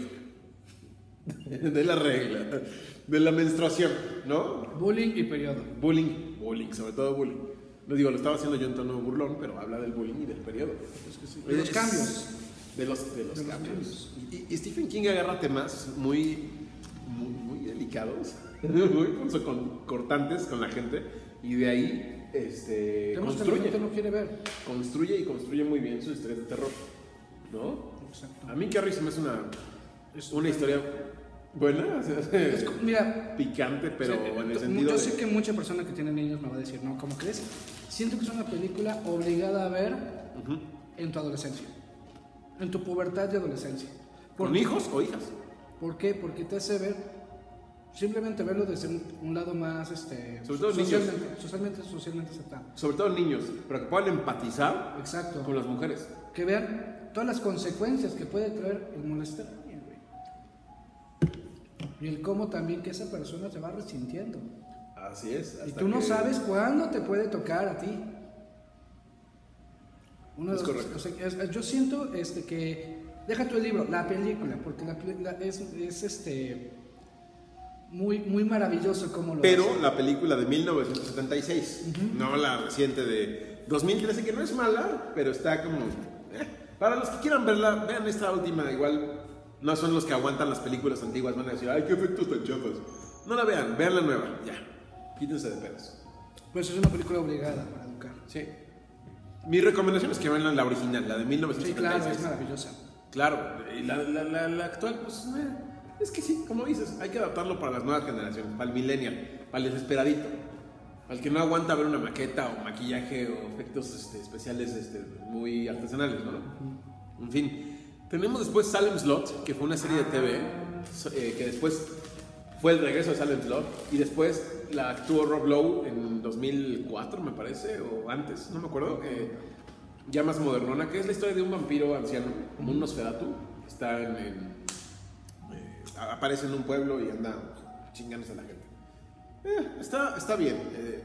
de la regla, de la menstruación, ¿no? Bullying y periodo. Bullying, bullying, sobre todo bullying. Lo digo, lo estaba haciendo yo en tono burlón, pero habla del bullying y del periodo. Es que sí. De los cambios. De los, de los de cambios. Los y, y Stephen King agarra temas muy, muy, muy delicados, muy con, cortantes con la gente, y de ahí este, construye. Que no quiere ver. Construye y construye muy bien sus historias de terror, ¿no? Exacto. A mí Carrie se me hace una, es una historia buena, o sea, es, mira, picante, pero o sea, en el sentido yo de... sé que mucha persona que tiene niños me va a decir, no, ¿cómo crees? Siento que es una película obligada a ver uh-huh. en tu adolescencia, en tu pubertad y adolescencia. ¿Con hijos o hijas? ¿Por qué? Porque te hace ver, simplemente verlo desde un, un lado más, este, sobre todo socialmente, niños. socialmente, socialmente aceptado. Sobre todo niños, para que puedan empatizar Exacto. con las mujeres. Que vean todas las consecuencias que puede traer el molestar a alguien, güey. Y el cómo también que esa persona se va resintiendo. Así es. Y tú no que... sabes cuándo te puede tocar a ti. Uno es de los, correcto. O sea, es, yo siento este, que... Deja tú el libro, la película, porque la, la, es, es este... Muy, muy maravilloso como lo Pero hace. la película de mil novecientos setenta y seis, uh-huh. no la reciente de dos mil trece, que no es mala, pero está como... Eh. Para los que quieran verla, vean esta última, igual no son los que aguantan las películas antiguas, van a decir, ay, qué efectos tan chafas. No la vean, vean la nueva, ya, quítense de pedos. Pues es una película obligada para educar. Sí. Mi recomendación es que vean la original, la de mil novecientos setenta y seis. Sí, claro, es maravillosa. Claro, y la, la, la, la actual, pues... Eh. Es que sí, como dices, hay que adaptarlo para las nuevas generaciones, para el millennial, para el desesperadito, al que no aguanta ver una maqueta o maquillaje o efectos este, especiales este, muy artesanales, ¿no? Uh-huh. En fin, tenemos después Salem Slot, que fue una serie de T V, eh, que después fue el regreso de Salem Slot, y después la actuó Rob Lowe en dos mil cuatro, me parece, o antes, no me acuerdo. Eh, ya más modernona, que es la historia de un vampiro anciano, como un Nosferatu, que está en, en eh, aparece en un pueblo y anda chingándose a la gente. Eh, está, está bien. Eh,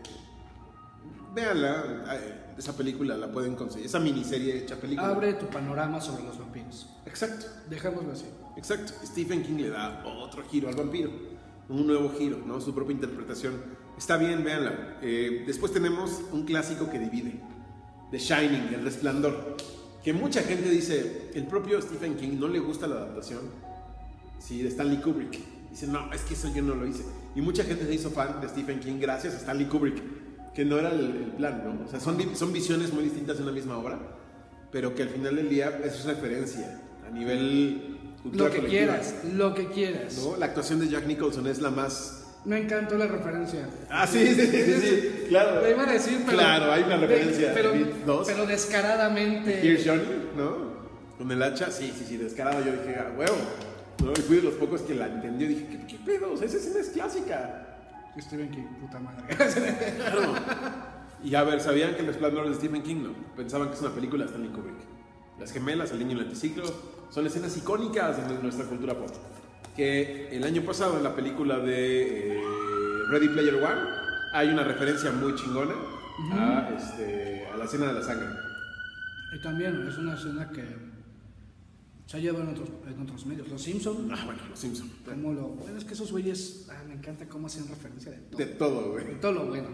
véanla, eh, esa película la pueden conseguir, esa miniserie hecha película. Abre tu panorama sobre los vampiros. Exacto. Dejámoslo así. Exacto. Stephen King le da otro giro al vampiro, un nuevo giro, ¿no? Su propia interpretación. Está bien, véanla. Eh, después tenemos un clásico que divide, The Shining, El Resplandor, que mucha gente dice, el propio Stephen King no le gusta la adaptación, sí, de Stanley Kubrick. Dice, no, es que eso yo no lo hice. Y mucha gente se hizo fan de Stephen King gracias a Stanley Kubrick, que no era el, el plan, ¿no? O sea, son, son visiones muy distintas de una misma obra, pero que al final del día es referencia a nivel cultural Lo que colectiva, quieras, lo que quieras. ¿no? La actuación de Jack Nicholson es la más... Me encantó la referencia. Ah, sí, sí, sí, sí, sí, claro. Le iba a decir, pero... Claro, hay una referencia. Pero, Beat dos. pero descaradamente... Here's Johnny, ¿no? Con el hacha, sí, sí, sí, descarado. Yo dije, ah, huevo, ¿no? Y fui de los pocos que la entendió y dije, ¿qué, qué pedo? O sea, esa escena es clásica. Stephen King, puta madre. Claro. Y a ver, ¿sabían que El Resplandor es de Stephen King? No, pensaban que es una película de Stanley Kubrick. Las gemelas, El niño en el anticiclo, son escenas icónicas de nuestra cultura pop. Que el año pasado en la película de eh, Ready Player One hay una referencia muy chingona uh-huh. a, este, a la escena de la sangre. Y también es una escena que se ha llevado en otros, en otros medios. Los Simpsons. Ah, bueno, Los Simpsons. Como lo, bueno, es que esos güeyes, ah, me encanta cómo hacen referencia de todo. De todo, güey. De todo lo bueno.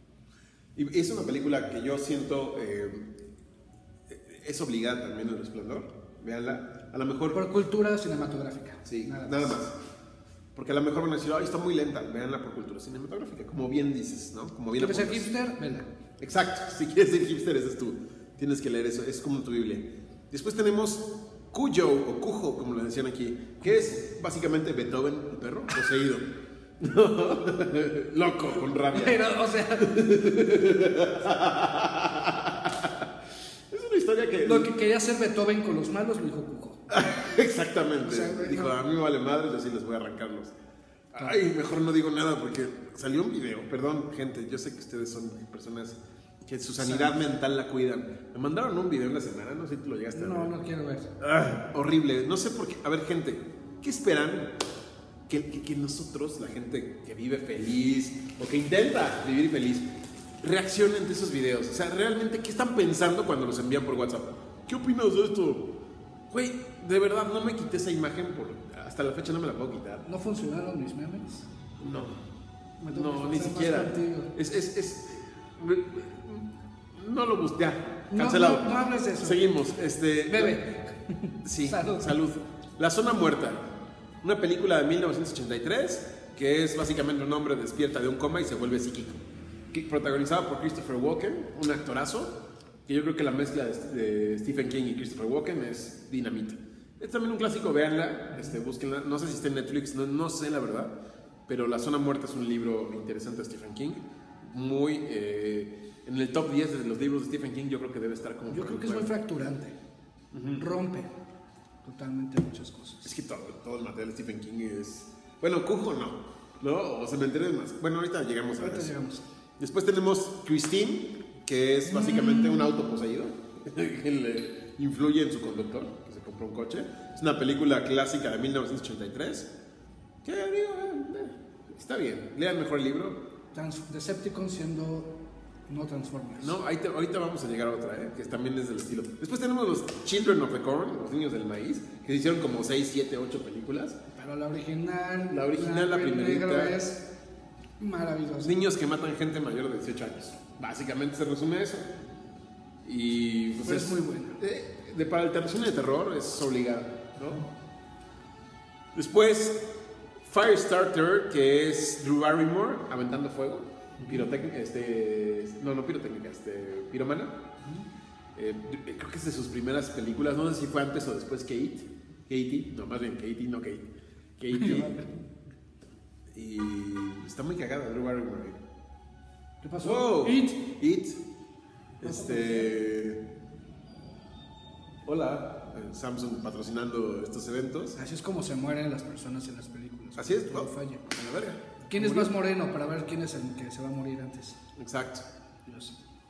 Y es una película que yo siento eh, es obligada también El Resplandor. Véanla. A lo mejor... Por cultura cinematográfica. Sí, nada más. nada más. Porque a lo mejor van a decir, ay, está muy lenta. Véanla por cultura cinematográfica. Como bien dices, ¿no? Como bien ¿Quieres ser apuntas. hipster? Vela. Exacto. Si quieres ser hipster, ese es tú. Tienes que leer eso. Es como tu Biblia. Después tenemos Cuyo, o Cujo, como lo decían aquí. Que es básicamente Beethoven, el perro, poseído. Loco, con rabia. Pero, o sea... Es una historia que... Lo que quería hacer Beethoven con los malos lo dijo Cujo. Exactamente. O sea, dijo, no. a mí me vale madre, yo sí les voy a arrancarlos. Ay, mejor no digo nada porque salió un video. Perdón, gente, yo sé que ustedes son personas que su sanidad mental la cuidan. Me mandaron un video en la semana, no sé si tú lo llegaste a ver. No, no quiero ver. Ah, horrible. No sé por qué. A ver, gente, ¿qué esperan? Que, que, que nosotros, la gente que vive feliz o que intenta vivir feliz, reaccionen de esos videos. O sea, realmente, ¿qué están pensando cuando los envían por WhatsApp? ¿Qué opinas de esto? Güey, de verdad, no me quité esa imagen. Por, hasta la fecha no me la puedo quitar. ¿No funcionaron mis memes? No. Me tengo No, que ni esforzar siquiera. más contigo. Es, es, es... No lo busqué. Ya, No, cancelado. no, no hables de eso. Seguimos. Este, Bebe. Sí, Salud. salud. La Zona Muerta, una película de mil novecientos ochenta y tres que es básicamente un hombre despierta de un coma y se vuelve psíquico. Que- Protagonizada por Christopher Walken, un actorazo, que yo creo que la mezcla de, de Stephen King y Christopher Walken es dinamita. Es también un clásico, véanla, este, búsquenla. No sé si está en Netflix, no, no sé la verdad, pero La Zona Muerta es un libro interesante de Stephen King, muy... Eh, en el top diez de los libros de Stephen King yo creo que debe estar como... Yo creo que es muy fracturante. Uh-huh. Rompe totalmente muchas cosas. Es que todo, todo el material de Stephen King es... Bueno, Cujo no, ¿no? O Cementerio de más. Bueno, ahorita llegamos a Ahorita eso. llegamos. Después tenemos Christine, que es básicamente un auto poseído, que le influye en su conductor, que se compró un coche. Es una película clásica de mil novecientos ochenta y tres, que digo, eh, está bien. Lean mejor el libro. Trans- Decepticons siendo no Transformers. No, ahí te- ahorita vamos a llegar a otra, ¿eh? Que también es del estilo. Después tenemos los Children of the Corn, los niños del maíz, que hicieron como seis, siete, ocho películas. Pero la original, La original, la blanco y primerita. negro es maravillosa. Niños que matan gente mayor de dieciocho años. Básicamente se resume a eso. Y pues Pero es muy buena. eh, de, para el ter- cine de terror es obligado, ¿no? Después, Firestarter, que es Drew Barrymore aventando fuego. Pirotécnica, este. No, no pirotécnica, este. Piromana. Eh, creo que es de sus primeras películas. No sé si fue antes o después Kate. Katie, no, más bien Katie, no Kate. Katie. Y está muy cagada Drew Barrymore. ¿Qué pasó? Wow. It. It. Este. Hola, eh, Samsung patrocinando estos eventos. Así es como se mueren las personas en las películas. Así es, Todo wow, falla. a la verga. ¿Quién es Murió. más moreno para ver quién es el que se va a morir antes? Exacto. Dios.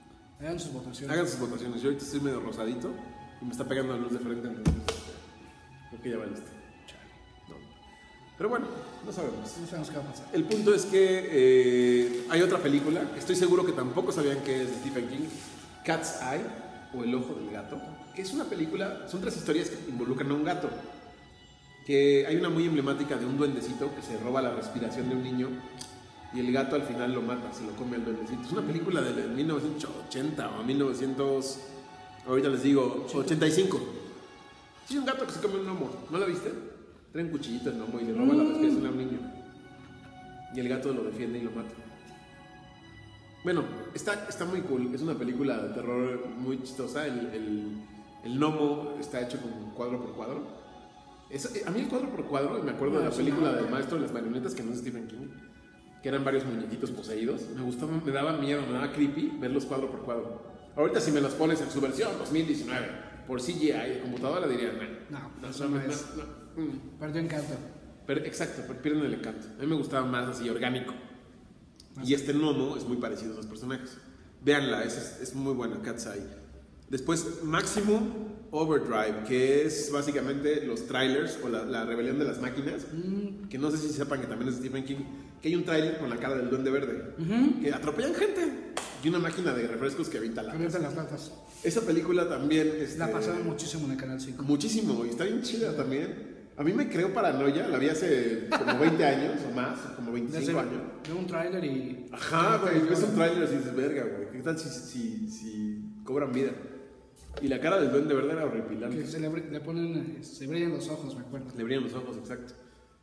Hagan sus votaciones. Hagan sus votaciones. Yo ahorita estoy medio rosadito y me está pegando la luz de frente, entonces creo que ya va listo. No. Pero bueno, no sabemos. No sabemos qué va a pasar. El punto es que eh, hay otra película, que estoy seguro que tampoco sabían que es de Stephen King, Cat's Eye, o El Ojo del Gato, que es una película, son tres historias que involucran a un gato. Que hay una muy emblemática de un duendecito que se roba la respiración de un niño y el gato al final lo mata, se lo come el duendecito. Es una película de mil novecientos ochenta o mil novecientos, ahorita les digo, ochenta y cinco. Sí, un gato que se come un gnomo, ¿no la viste? Trae un cuchillito el gnomo y le roba la respiración a un niño. Y el gato lo defiende y lo mata. Bueno, está, está muy cool, es una película de terror muy chistosa. El, el, el gnomo está hecho con cuadro por cuadro. Es, a mí el cuadro por cuadro, me acuerdo de la película del maestro de las marionetas, que no es Stephen King, que eran varios muñequitos poseídos. Me gustaba, me daba miedo, me daba creepy verlos cuadro por cuadro. Ahorita si me los pones en su versión dos mil diecinueve, por C G I de computadora, diría, no, no, no, no, no, no, es. no, no, mm. Perdió encanto. Pero, exacto, pero pierden el encanto. A mí me gustaba más así, orgánico. Más y este gnomo es muy parecido a esos personajes. Véanla, es, es muy buena, Cat's Eye. Después, Maximum Overdrive, que es básicamente los trailers o la, la rebelión de las máquinas, mm. que no sé si sepan que también es de Stephen King, que hay un trailer con la cara del Duende Verde, uh-huh. que atropellan gente, y una máquina de refrescos que avienta latas. Avienta las latas. Esa película también... Este, la pasaron muchísimo en el Canal cinco. Muchísimo, y está bien chida también. A mí me creo paranoia, la vi hace como veinte años o más, como veinticinco años. Veo un tráiler y... Ajá, güey, ves un tráiler y dices, verga, güey, ¿qué tal si, si, si cobran vida? Y la cara del Duende Verde era horripilante. Que se le, le ponen, se brillan los ojos, me acuerdo. Le brillan los ojos, exacto.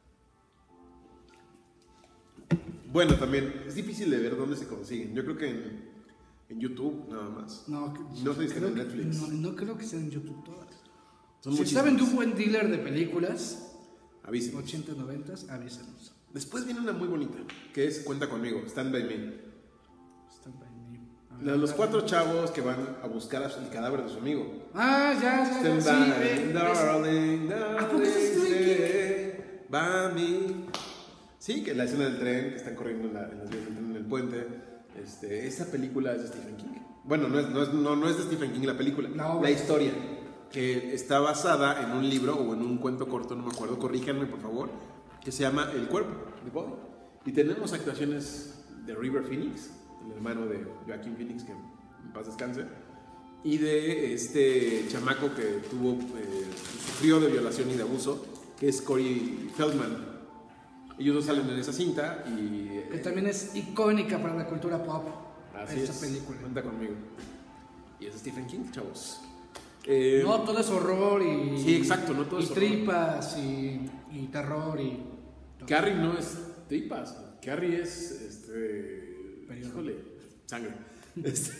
Bueno, también es difícil de ver dónde se consiguen. Yo creo que en, en YouTube nada más. No, no sé si están en Netflix. No, no creo que sean en YouTube todas. Son si saben de un buen dealer de películas, avísenos. ochenta, noventa, avísenos. Después viene una muy bonita, que es Cuenta Conmigo, Stand By Me. Stand By Me. La de los cuatro chavos que van a buscar el cadáver de su amigo. Ah, ya, ya, ya. Stand Sí, by, eh, darling, ¿a poco es darling, by me. Sí, que la escena del tren, que están corriendo en, la, en las vías del tren en el puente. Este, esa película es de Stephen King. Bueno, no es, no es, no, no es de Stephen King la película, no, la historia. Que está basada en un libro o en un cuento corto, no me acuerdo, corríjanme por favor, que se llama El Cuerpo, The Body. Y tenemos actuaciones de River Phoenix, el hermano de Joaquin Phoenix, que en paz descanse, y de este chamaco que tuvo, eh, sufrió de violación y de abuso, que es Corey Feldman. Ellos dos salen en esa cinta y... que eh, también es icónica para la cultura pop. Así esa es, película. Cuenta Conmigo. Y es de Stephen King, chavos. Eh, no, todo es horror y... Sí, exacto, no todo y es horror. tripas y, y terror y... todo. Carrie no es tripas, Carrie es, este... Periodo. Híjole, sangre. Este,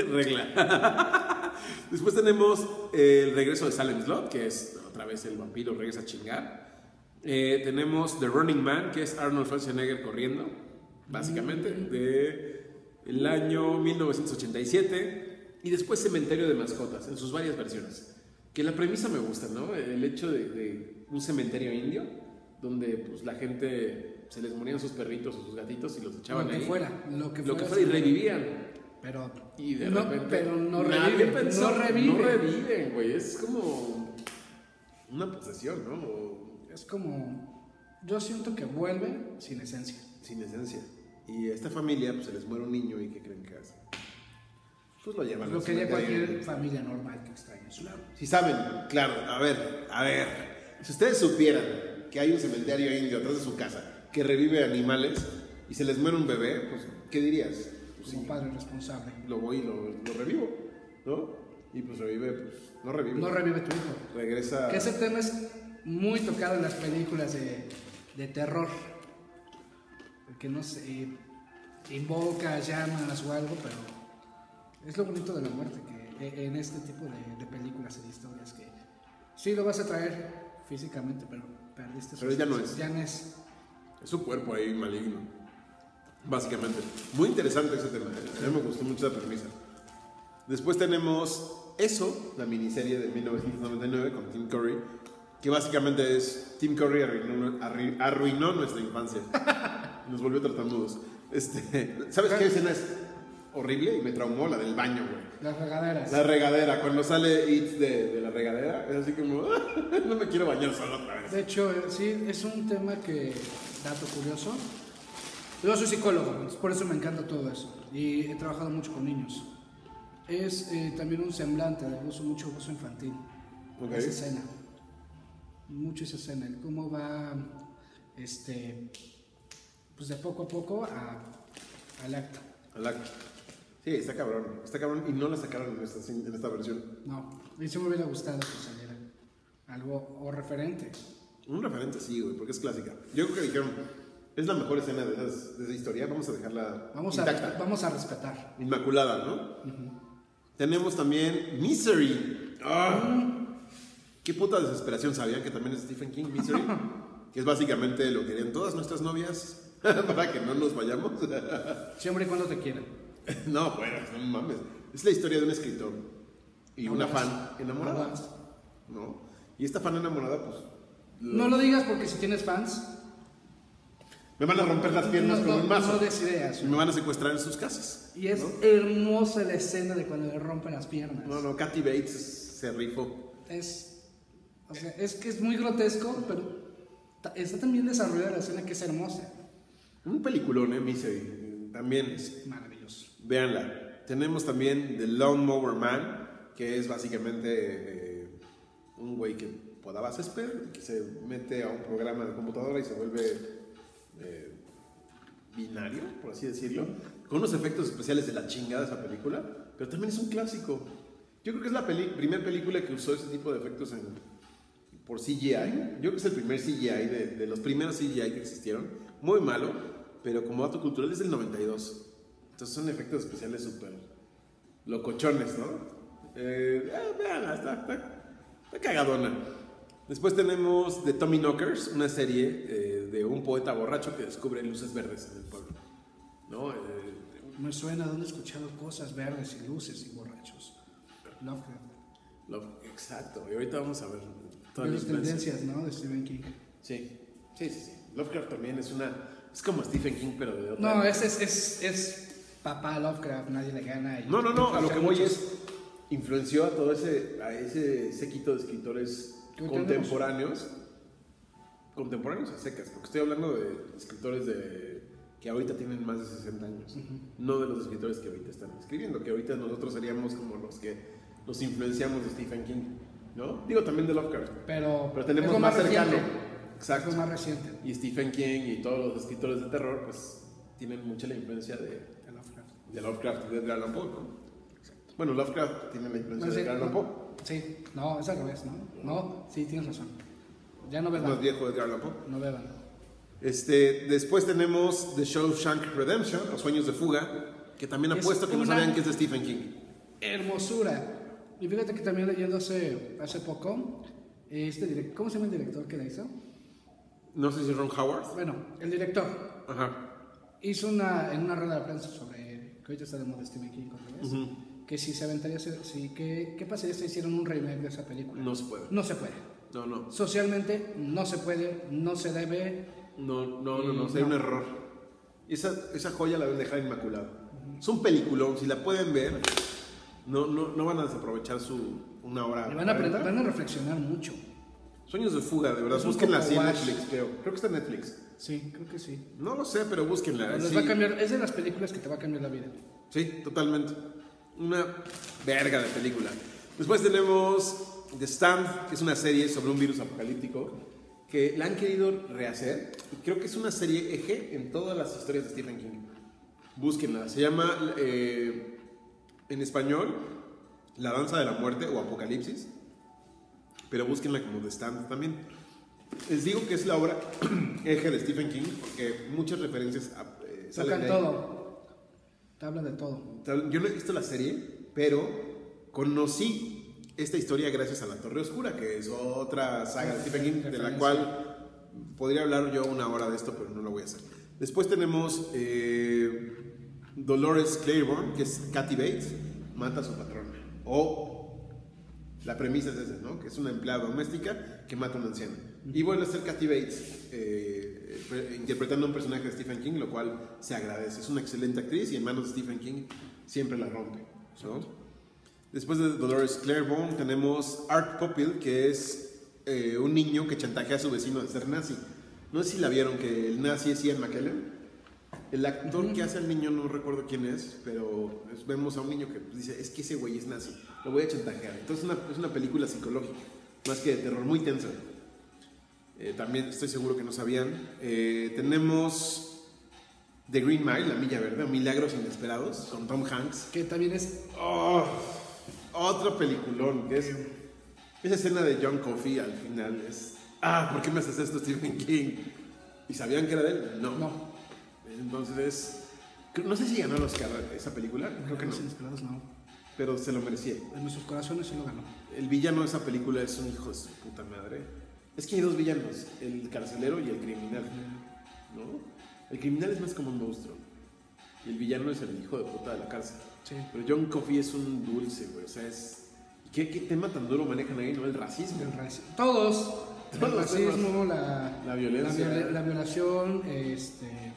regla. Después tenemos el regreso de Salem Slot, que es otra vez el vampiro regresa a chingar. Eh, tenemos The Running Man, que es Arnold Schwarzenegger corriendo, básicamente, mm-hmm. de el año mil novecientos ochenta y siete. Y después Cementerio de Mascotas, en sus varias versiones. Que la premisa me gusta, ¿no? El hecho de, de un cementerio indio, donde pues, la gente se les morían sus perritos o sus gatitos y los echaban lo que ahí. Fuera, lo que lo fuera. que fuera y revivían. Pero, y de no, repente, pero no reviven. Pensó, no reviven. No reviven, güey. Es como una posesión, ¿no? O... Es como... Yo siento que vuelven sin esencia. Sin esencia. Y a esta familia pues, se les muere un niño y ¿qué creen que hace? Pues lo llevan. Lo que haría cualquier familia normal que extraña a su lado. Si saben, claro, a ver, a ver. Si ustedes supieran que hay un cementerio indio atrás de su casa que revive animales y se les muere un bebé, pues, ¿qué dirías? Pues, como sí, padre responsable. Lo voy y lo, lo revivo, ¿no? Y pues revive, pues, no revive. No revive tu hijo. Regresa. Que ese tema es muy tocado en las películas de, de terror. Que no se invoca llamas o algo, pero... Es lo bonito de la muerte, que en este tipo de, de películas y de historias, que sí lo vas a traer físicamente, pero perdiste su Pero ya no es. Ya no es. Es su cuerpo ahí maligno, básicamente. Muy interesante ese tema, a mí me gustó mucho esa premisa. Después tenemos Eso, la miniserie de mil novecientos noventa y nueve con Tim Curry, que básicamente es Tim Curry arruinó, arruinó, arruinó nuestra infancia, nos volvió tartamudos. Este, ¿Sabes qué escena es? horrible y me traumó, la del baño, güey. Las regaderas. La regadera, cuando sale It de, de la regadera, es así como, no me quiero bañar solo otra vez. De hecho, eh, sí, es un tema que, dato curioso, yo soy psicólogo, entonces por eso me encanta todo eso. Y he trabajado mucho con niños. Es eh, también un semblante de abuso, mucho abuso infantil. Okay. Esa escena. Mucho esa escena. el Cómo va, este, pues de poco a poco a, al acto. Al acto. Sí, está cabrón. Está cabrón y no la sacaron en esta, en esta versión. No, y sí me hubiera gustado que saliera algo o referente. Un referente sí, güey, porque es clásica. Yo creo que dijeron, es la mejor escena de, esas, de esa historia, vamos a dejarla Vamos intacta. a, vamos a respetar. Inmaculada, ¿no? Uh-huh. Tenemos también Misery. ¡Oh! Qué puta desesperación, ¿sabían que también es Stephen King, Misery? Que es básicamente lo que querían todas nuestras novias para que no nos vayamos. Siempre y cuando te quieran. No, bueno, no mames. Es la historia de un escritor y no una vas. fan enamorada. No, ¿no? Y esta fan enamorada, pues... Lo... No lo digas porque si tienes fans... Me van a romper las piernas no, con no, un mazo. No des ideas. Y me van a secuestrar en sus casas. Y es ¿no? hermosa la escena de cuando le rompen las piernas. No, no, Kathy Bates se rifó. Es... O sea, es que es muy grotesco, pero está también desarrollada la escena que es hermosa. Un peliculón, ¿eh? Misery. También. Es maravilloso. Véanla. Tenemos también The Lawnmower Man, que es básicamente eh, un güey que podaba césped, que se mete a un programa de computadora y se vuelve eh, binario, por así decirlo, con unos efectos especiales de la chingada esa película, pero también es un clásico. Yo creo que es la peli- primera película que usó ese tipo de efectos en, por C G I. Yo creo que es el primer C G I, de, de los primeros C G I que existieron. Muy malo, pero como dato cultural es del noventa y dos. Entonces son efectos especiales súper locochones, ¿no? Eh, eh, vean, está, está, está cagadona. Después tenemos The Tommyknockers, una serie eh, de un poeta borracho que descubre luces verdes en el pueblo, ¿no? Eh, Me suena, ¿dónde he escuchado cosas verdes y luces y borrachos? Lovecraft. Love, exacto, y ahorita vamos a ver todas las tendencias, ¿no? De Stephen King. Sí, sí, sí, sí. Lovecraft también es una... Es como Stephen King, pero de otra... No, es, es, es, es papá Lovecraft, nadie le gana. Y no, no, no, a lo que voy muchos... es... Influenció a todo ese, a ese séquito de escritores contemporáneos. Contemporáneos a secas, porque estoy hablando de escritores de, que ahorita tienen más de sesenta años. Uh-huh. No de los escritores que ahorita están escribiendo, que ahorita nosotros seríamos como los que nos influenciamos de Stephen King, ¿no? Digo también de Lovecraft. Pero, pero tenemos más, más cercano. Exacto. Es más reciente. Y Stephen King y todos los escritores de terror, pues tienen mucha la influencia de, de Lovecraft. De Lovecraft y de Edgar Allan Poe, ¿no? Exacto. Bueno, Lovecraft tiene la influencia no, sí, de Edgar Allan Poe. Sí, no, es al revés, ¿no? No, sí, tienes razón. Ya no beban. Más viejo de Edgar Allan Poe. No beban. Este, después tenemos The Shawshank Redemption, Los Sueños de Fuga, que también apuesto que no sabían que es de Stephen King. Hermosura. Y fíjate que también leyendo hace, hace poco, este direct, ¿cómo se llama el director que la hizo? No sé si es Ron Howard. Bueno, el director. Ajá. Hizo una, en una rueda de prensa sobre, que ahorita está de moda Stephen King, ¿no? Uh-huh. Que si se aventaría, si, que, ¿qué pasaría si hicieran un remake de esa película? No se puede. No se puede. No, no. Socialmente no se puede, no se debe. No, no, no, no, sería no. un error. Esa, esa joya la deben dejar inmaculada. Uh-huh. Es un peliculón, si la pueden ver, no, no, no van a desaprovechar su una hora. Y van a, aprender, van a reflexionar mucho. Sueños de Fuga, de verdad, búsquenla así en Netflix, creo. Creo que está en Netflix. Sí, creo que sí. No lo sé, pero búsquenla. Les sí. va a cambiar, es de las películas que te va a cambiar la vida. Sí, totalmente. Una verga de película. Después tenemos The Stand, que es una serie sobre un virus apocalíptico que la han querido rehacer y creo que es una serie eje en todas las historias de Stephen King. Búsquenla. Se llama eh, en español La Danza de la Muerte o Apocalipsis, pero búsquenla como The Stand también. Les digo que es la obra eje de Stephen King porque muchas referencias eh, salen de ahí. Todo. Te hablan de todo. Yo no he visto la serie, pero conocí esta historia gracias a La Torre Oscura, que es otra saga de Stephen King, de la cual podría hablar yo una hora de esto, pero no lo voy a hacer. Después tenemos eh, Dolores Claiborne, que es Kathy Bates, mata a su patrona. O la premisa es esa, ¿no? Que es una empleada doméstica que mata a una anciana. Y vuelve a ser Kathy Bates, eh, eh, interpretando un personaje de Stephen King, lo cual se agradece. Es una excelente actriz y en manos de Stephen King siempre la rompe, ¿no? Después de Dolores Claiborne tenemos Art Popeil, que es eh, un niño que chantajea a su vecino de ser nazi. No sé si la vieron, que el nazi es Ian McKellen. El actor uh-huh. que hace al niño no recuerdo quién es, pero es, vemos a un niño que dice, es que ese güey es nazi, lo voy a chantajear. Entonces es una, es una película psicológica, más que de terror, muy tensa. Eh, también estoy seguro que no sabían. Eh, tenemos The Green Mile, La Milla Verde, Milagros Inesperados, con Tom Hanks. Que también es... Oh, otro peliculón, que es esa escena de John Coffey al final. Es, ah, ¿por qué me haces esto, Stephen King? ¿Y sabían que era de él? No. No. Entonces, no sé si ganó el Oscar esa película, creo que no. Inesperados no. Pero se lo merecía. En nuestros corazones se lo ganó. El villano de esa película es un hijo de su puta madre. Es que hay dos villanos, el carcelero y el criminal, ¿no? El criminal es más como un monstruo y el villano es el hijo de puta de la cárcel. Sí. Pero John Coffey es un dulce, güey, o sea, es... ¿Qué, qué tema tan duro manejan ahí, no? El racismo. El raci- Todos. Todos el racismo, la, la violencia. La, viola, la violación, este...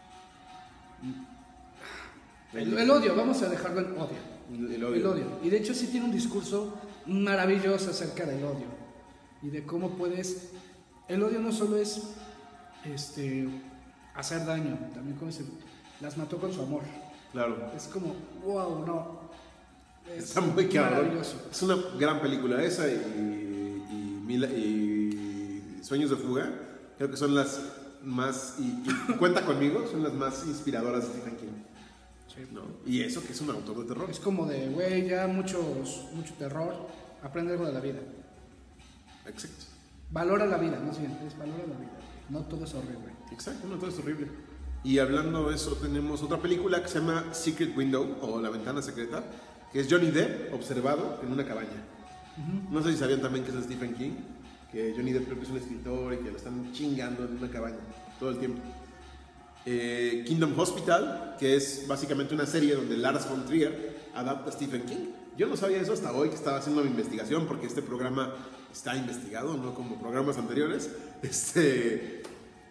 El, el odio, vamos a dejarlo en odio. El odio. El odio. Y de hecho sí tiene un discurso maravilloso acerca del odio. Y de cómo puedes... El odio no solo es este, hacer daño, también como se... Las mató con su amor. Claro. Es como, wow, no. Es Está muy cabrón. maravilloso. Es una gran película esa y, y, y, y Sueños de Fuga. Creo que son las más... Y, y Cuenta Conmigo, son las más inspiradoras de Stephen King. Sí. ¿No? Y eso que es un autor de terror. Es como de, güey, ya muchos, mucho terror, aprende algo de la vida. Exacto. Valora la vida, más bien, es valora la vida. No todo es horrible. Exacto, no todo es horrible. Y hablando de eso, tenemos otra película que se llama Secret Window, o La Ventana Secreta, que es Johnny Depp observado en una cabaña. Uh-huh. No sé si sabían también que es Stephen King, que Johnny Depp creo que es un escritor y que lo están chingando en una cabaña todo el tiempo. Eh, Kingdom Hospital, que es básicamente una serie donde Lars von Trier adapta a Stephen King. Yo no sabía eso hasta hoy que estaba haciendo mi investigación, porque este programa está investigado, no como programas anteriores. Este,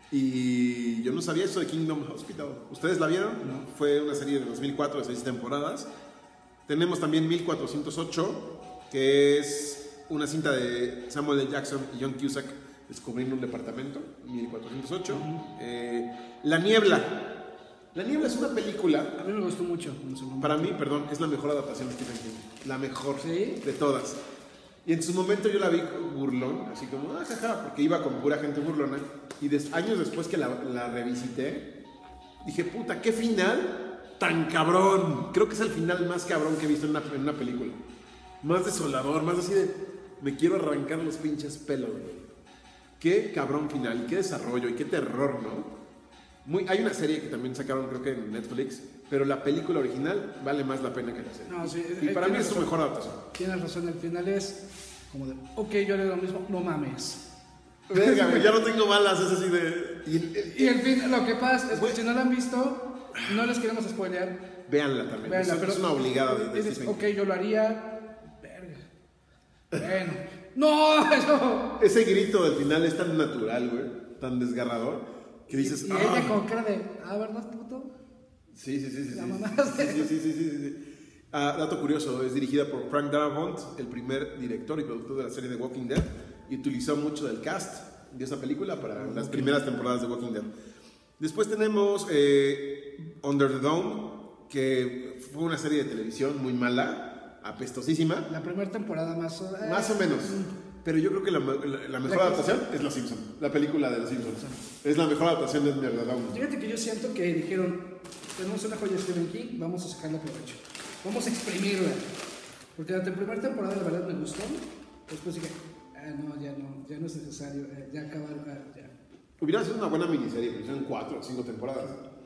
y yo no sabía eso de Kingdom Hospital. ¿Ustedes la vieron? No. Fue una serie de dos mil cuatro de seis temporadas. Tenemos también mil cuatrocientos ocho, que es una cinta de Samuel L. Jackson y John Cusack descubriendo un departamento. mil cuatrocientos ocho. Uh-huh. eh, La Niebla. La Niebla es una película... A mí me gustó mucho. En su momento. Para mí, perdón, es la mejor adaptación de Stephen King. La mejor ¿Sí? de todas. Y en su momento yo la vi burlón, así como, ah, jaja, porque iba con pura gente burlona. Y des, años después que la, la revisité, dije, puta, qué final tan cabrón. Creo que es el final más cabrón que he visto en una, en una película. Más desolador, más así de, me quiero arrancar los pinches pelos, güey. Qué cabrón final, y qué desarrollo, y qué terror, ¿no? Muy, hay una serie que también sacaron, creo que en Netflix, pero la película original vale más la pena que la serie. No, sí, y para mí es su razón. mejor adaptación. Tienes razón, el final es como de, ok, yo le doy lo mismo, no mames. Venga, güey, ya no tengo balas, es así de... Y, y el fin, lo que pasa es que si no la han visto, no les queremos spoilear. Véanla también, Véanla, es, pero es una obligada de, de dices, Stephen ok, King. yo lo haría, verga. Bueno, no, eso... Ese grito del final es tan natural, güey, tan desgarrador, que dices... Y, y ¡ah! ella con cara de, ah, ¿verdad, puto? Sí, sí, sí, sí. La sí, mamaste. sí, sí, sí, sí, sí, sí. Ah, dato curioso, es dirigida por Frank Darabont, el primer director y productor de la serie de Walking Dead, y utilizó mucho del cast de esa película para las primeras temporadas de Walking Dead. Después tenemos eh, Under the Dome, que fue una serie de televisión muy mala, apestosísima. La primera temporada más... Eh, Más o menos. Pero yo creo que la, la, la mejor La adaptación es Los Simpsons, la película de Los Simpsons. Es la mejor adaptación de Under the Dome. Fíjate que yo siento que dijeron, tenemos una joya de Stephen King, vamos a sacarle provecho. Vamos a exprimirla. Porque la primera temporada la verdad me gustó. Después dije, ah, no, ya no, ya no es necesario, eh, ya acabaron, ah, ya. Hubiera sido una buena miniserie, pero son cuatro o cinco temporadas.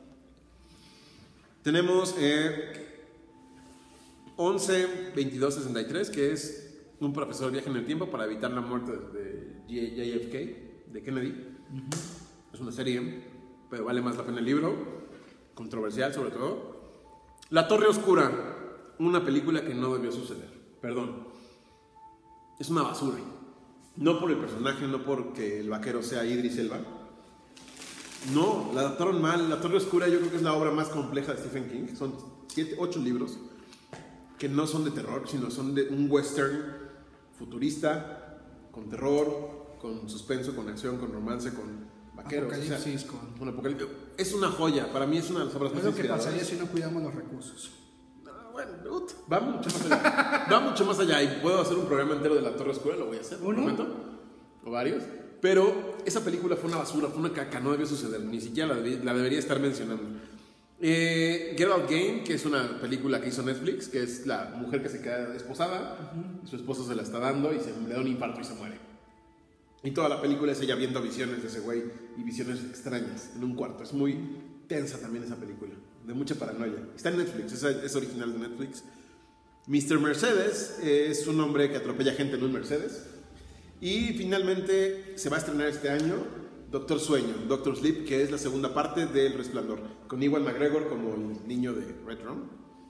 Tenemos eh, once veintidós sesenta y tres, que es un profesor viaja en el tiempo para evitar la muerte de J F K, de Kennedy. Uh-huh. Es una serie, pero vale más la pena el libro, controversial sobre todo. La Torre Oscura, una película que no debió suceder, perdón. Es una basura. No por el personaje, no porque el vaquero sea Idris Elba. No, la adaptaron mal. La Torre Oscura yo creo que es la obra más compleja de Stephen King. Son siete, ocho libros que no son de terror, sino son de un western futurista, con terror, con suspenso, con acción, con romance, con vaqueros. Apocalipsis, o sea, con... con apocalipsis. Es una joya. Para mí es una de las obras Es más lo que inspiradoras. pasaría si no cuidamos los recursos. No, bueno, ut, va mucho más allá. Va mucho más allá. Y puedo hacer un programa entero de la Torre Oscura, lo voy a hacer. ¿Uno? Prometo. O varios. Pero esa película fue una basura, fue una caca, no debió suceder, ni siquiera la, debí, la debería estar mencionando. Eh, Get Out Game, que es una película que hizo Netflix, que es la mujer que se queda desposada, uh-huh. Su esposo se la está dando y se le da un infarto y se muere. Y toda la película es ella viendo visiones de ese güey y visiones extrañas en un cuarto. Es muy tensa también esa película, de mucha paranoia. Está en Netflix, es, es original de Netflix. mister Mercedes es un hombre que atropella gente en un Mercedes. Y finalmente se va a estrenar este año Doctor Sueño, Doctor Sleep, que es la segunda parte del Resplandor, con Ewan McGregor como el niño de Red Rum.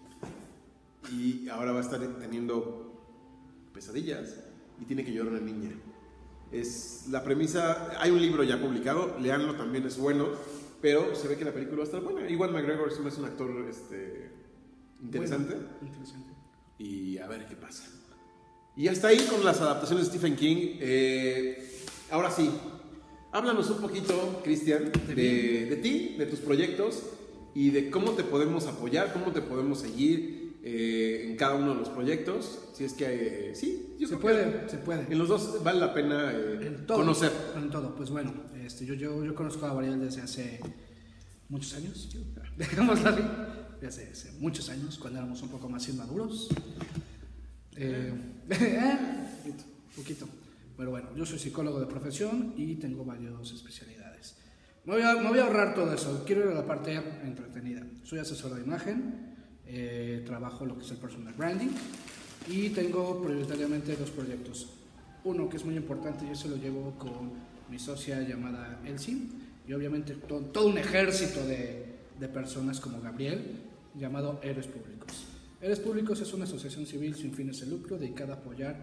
Y ahora va a estar teniendo pesadillas y tiene que llorar una niña. Es la premisa, hay un libro ya publicado, leanlo, también es bueno, pero se ve que la película va a estar buena. Ewan McGregor es un, es un actor este, interesante. Bueno, interesante. Y a ver qué pasa. Y hasta ahí con las adaptaciones de Stephen King. Eh, ahora sí, háblanos un poquito, Cristian, de, de ti, de tus proyectos y de cómo te podemos apoyar, cómo te podemos seguir eh, en cada uno de los proyectos. Si es que, eh, sí, yo se puede, se puede. En los dos vale la pena eh, en todo, conocer. En todo, pues bueno, este, yo, yo, yo conozco a Gabriel desde hace muchos años, dejémoslo así, desde hace muchos años, cuando éramos un poco más inmaduros. Eh, eh, poquito, poquito. Pero bueno, yo soy psicólogo de profesión y tengo varias especialidades. Me voy a, me voy a ahorrar todo eso, quiero ir a la parte entretenida. Soy asesor de imagen, eh, trabajo lo que es el personal branding y tengo prioritariamente dos proyectos. Uno que es muy importante, yo se lo llevo con mi socia llamada Elsie y obviamente todo, todo un ejército de, de personas como Gabriel llamado Héroes Públicos. Héroes Públicos es una asociación civil sin fines de lucro dedicada a apoyar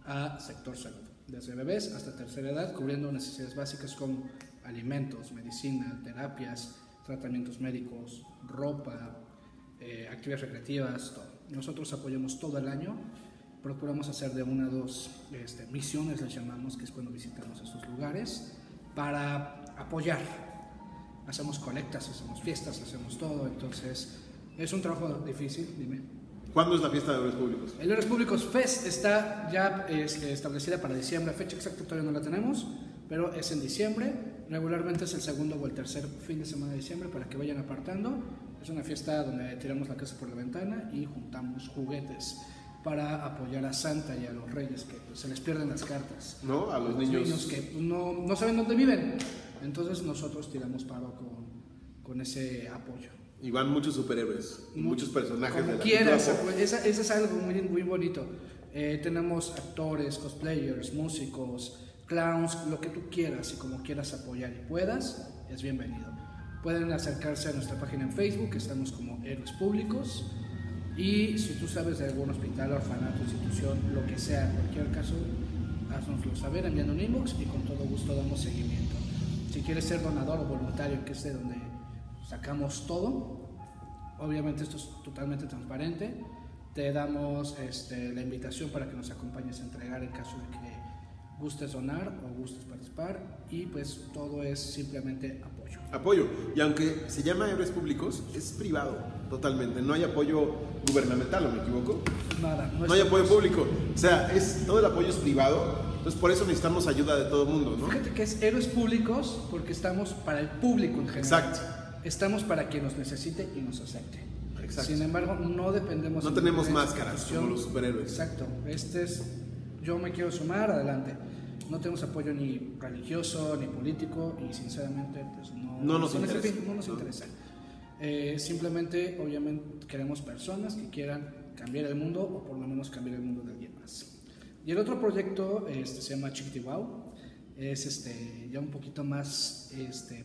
a sector salud, desde bebés hasta tercera edad, cubriendo necesidades básicas como alimentos, medicina, terapias, tratamientos médicos, ropa, eh, actividades recreativas, todo. Nosotros apoyamos todo el año, procuramos hacer de una a dos este, misiones, les llamamos, que es cuando visitamos estos lugares, para apoyar. Hacemos colectas, hacemos fiestas, hacemos todo, entonces es un trabajo difícil, dime. ¿Cuándo es la fiesta de Héroes Públicos? El Héroes Públicos Fest está ya es, establecida para diciembre. Fecha exacta todavía no la tenemos, pero es en diciembre. Regularmente es el segundo o el tercer fin de semana de diciembre para que vayan apartando. Es una fiesta donde tiramos la casa por la ventana y juntamos juguetes para apoyar a Santa y a los reyes que pues, se les pierden las cartas. No, a los, los niños. niños que no, no saben dónde viven. Entonces nosotros tiramos paro con, con ese apoyo. Y van muchos superhéroes, y muchos personajes como de la quieras, pues, esa, esa es algo muy, muy bonito. Eh, tenemos actores, cosplayers, músicos, clowns, lo que tú quieras y como quieras apoyar y puedas, es bienvenido. Pueden acercarse a nuestra página en Facebook, estamos como Héroes Públicos. Y si tú sabes de algún hospital, orfanato, institución, lo que sea, en cualquier caso, haznoslo saber enviando un inbox y con todo gusto damos seguimiento. Si quieres ser donador o voluntario, que es de donde sacamos todo, obviamente esto es totalmente transparente, te damos este, la invitación para que nos acompañes a entregar en caso de que gustes donar o gustes participar y pues todo es simplemente apoyo. Apoyo, y aunque se llama Héroes Públicos, es privado totalmente, no hay apoyo gubernamental, ¿o me equivoco? Nada. No, no hay apoyo público, o sea, es, todo el apoyo es privado, entonces por eso necesitamos ayuda de todo el mundo, ¿no? Fíjate que es Héroes Públicos porque estamos para el público en general. Exacto. Estamos para quien nos necesite y nos acepte. Exacto. Sin embargo, no dependemos... No tenemos máscaras como los superhéroes. Exacto. Este es... Yo me quiero sumar, adelante. No tenemos apoyo ni religioso, ni político, y sinceramente, pues no, no nos no interesa. Fin, no nos no. interesa. Eh, simplemente, obviamente, queremos personas que quieran cambiar el mundo, o por lo menos cambiar el mundo de alguien más. Y el otro proyecto este, se llama Chiquiti Wow. Es este, ya un poquito más... Este,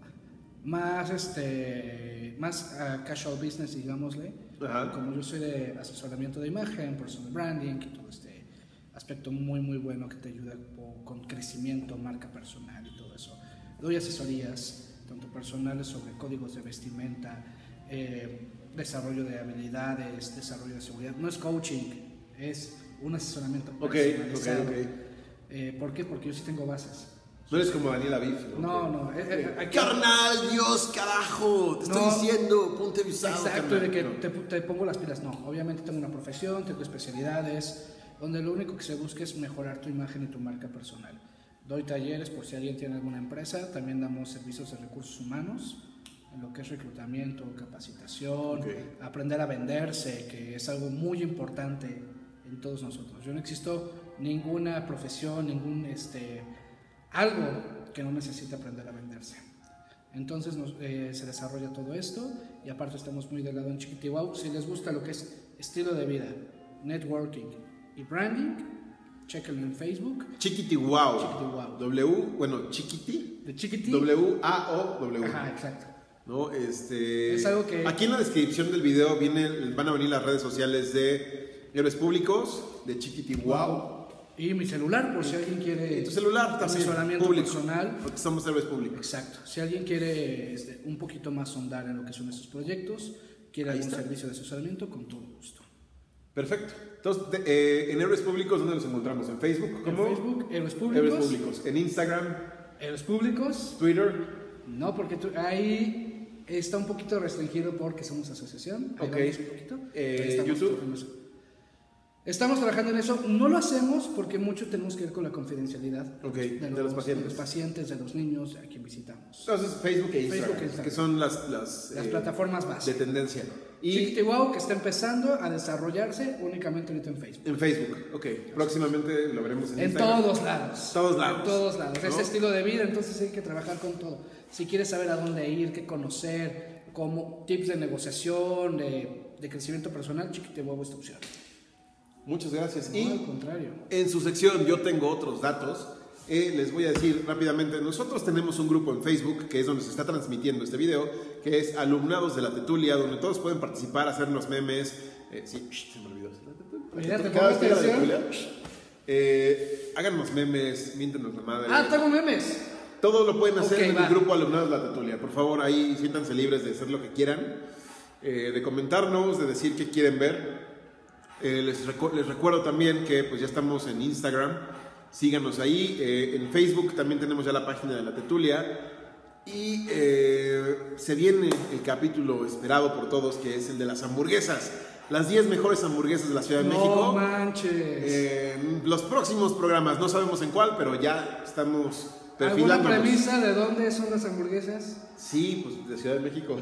más este más uh, casual business, digámosle. Ajá. Como yo soy de asesoramiento de imagen, personal branding y todo este aspecto muy muy bueno que te ayuda con crecimiento, marca personal y todo eso. Doy asesorías tanto personales sobre códigos de vestimenta, eh, desarrollo de habilidades, desarrollo de seguridad. No es coaching, es un asesoramiento personalizado. Ok, ok, ok. Eh, ¿Por qué? Porque yo sí tengo bases. No eres como Daniel Aviv. No, no. Eh, eh, aquí- Carnal, Dios, carajo, te estoy No. diciendo, ponte visado. Exacto, carnal. de que No. te, te pongo las pilas. No, obviamente tengo una profesión, tengo especialidades, donde lo único que se busca es mejorar tu imagen y tu marca personal. Doy talleres por si alguien tiene alguna empresa, también damos servicios de recursos humanos, en lo que es reclutamiento, capacitación, Okay. aprender a venderse, que es algo muy importante en todos nosotros. Yo no existo ninguna profesión, ningún este, algo que no necesite aprender a venderse. Entonces nos, eh, se desarrolla todo esto y aparte estamos muy del lado en Chiquitiwau. Si les gusta lo que es estilo de vida, networking y branding, chequenlo en Facebook. Chiquitiwau. Chiquitiwau. W, bueno, chiquiti. De Chiquiti. W A O W. Ajá, exacto. ¿No? Este, Es algo que- Aquí en la descripción del video viene, van a venir las redes sociales de Héroes Públicos, de Chiquitiwau. Y mi celular, por si alguien quiere Y tu celular también, asesoramiento público, personal. porque somos héroes públicos. Exacto. Si alguien quiere este, un poquito más ahondar en lo que son estos proyectos, quiere Ahí algún está. servicio de asesoramiento, con todo gusto. Perfecto. Entonces, de- eh, en Héroes Públicos, ¿dónde los encontramos? ¿En Facebook? ¿Cómo? En Facebook, Héroes Públicos. Héroes Públicos. En Instagram, Héroes Públicos. Twitter. No, porque tú- ahí está un poquito restringido porque somos asociación. Ahí Ok. vamos un poquito, Eh, pero estamos YouTube. trabajando en eso. Estamos trabajando en eso. No lo hacemos porque mucho tenemos que ver con la confidencialidad Ok, de, de los, los pacientes. de los pacientes, de los niños a quien visitamos. Entonces, Facebook e Instagram, Facebook e Instagram. que son las, las, Las eh, plataformas de básicas. tendencia. Y Chiquitiwau, que está empezando a desarrollarse únicamente ahorita en Facebook. en Facebook, ok. Próximamente lo veremos en, En Instagram. todos lados. Todos lados. En todos lados. ¿No? Ese estilo de vida, entonces hay que trabajar con todo. Si quieres saber a dónde ir, qué conocer, como tips de negociación, de, de crecimiento personal, Chiquitiwau es tu opción. Muchas gracias. No, y al contrario. en su sección Yo Tengo Otros Datos, eh, les voy a decir rápidamente, nosotros tenemos un grupo en Facebook que es donde se está transmitiendo este video, que es Alumnados de la Tetulia, donde todos pueden participar, hacernos memes. Eh, sí, shh, se me olvidó. Mira, te Cada vez pongo que haya la atención. Tetulia, shh, eh, háganos memes, miéntenos la madre. Ah, tengo memes. Todo lo pueden hacer Ok, en va. el grupo Alumnados de la Tetulia. Por favor, ahí siéntanse libres de hacer lo que quieran, eh, de comentarnos, de decir qué quieren ver. Eh, les, recu- les recuerdo también que pues ya estamos en Instagram, síganos ahí. Eh, en Facebook también tenemos ya la página de la Tetulia. Y eh, se viene el capítulo esperado por todos, que es el de las hamburguesas. Las diez mejores hamburguesas de la Ciudad de No México. manches. Eh, en los próximos programas, no sabemos en cuál, pero ya estamos ¿Alguna perfilándonos. premisa de dónde son las hamburguesas? Sí, pues de Ciudad de México.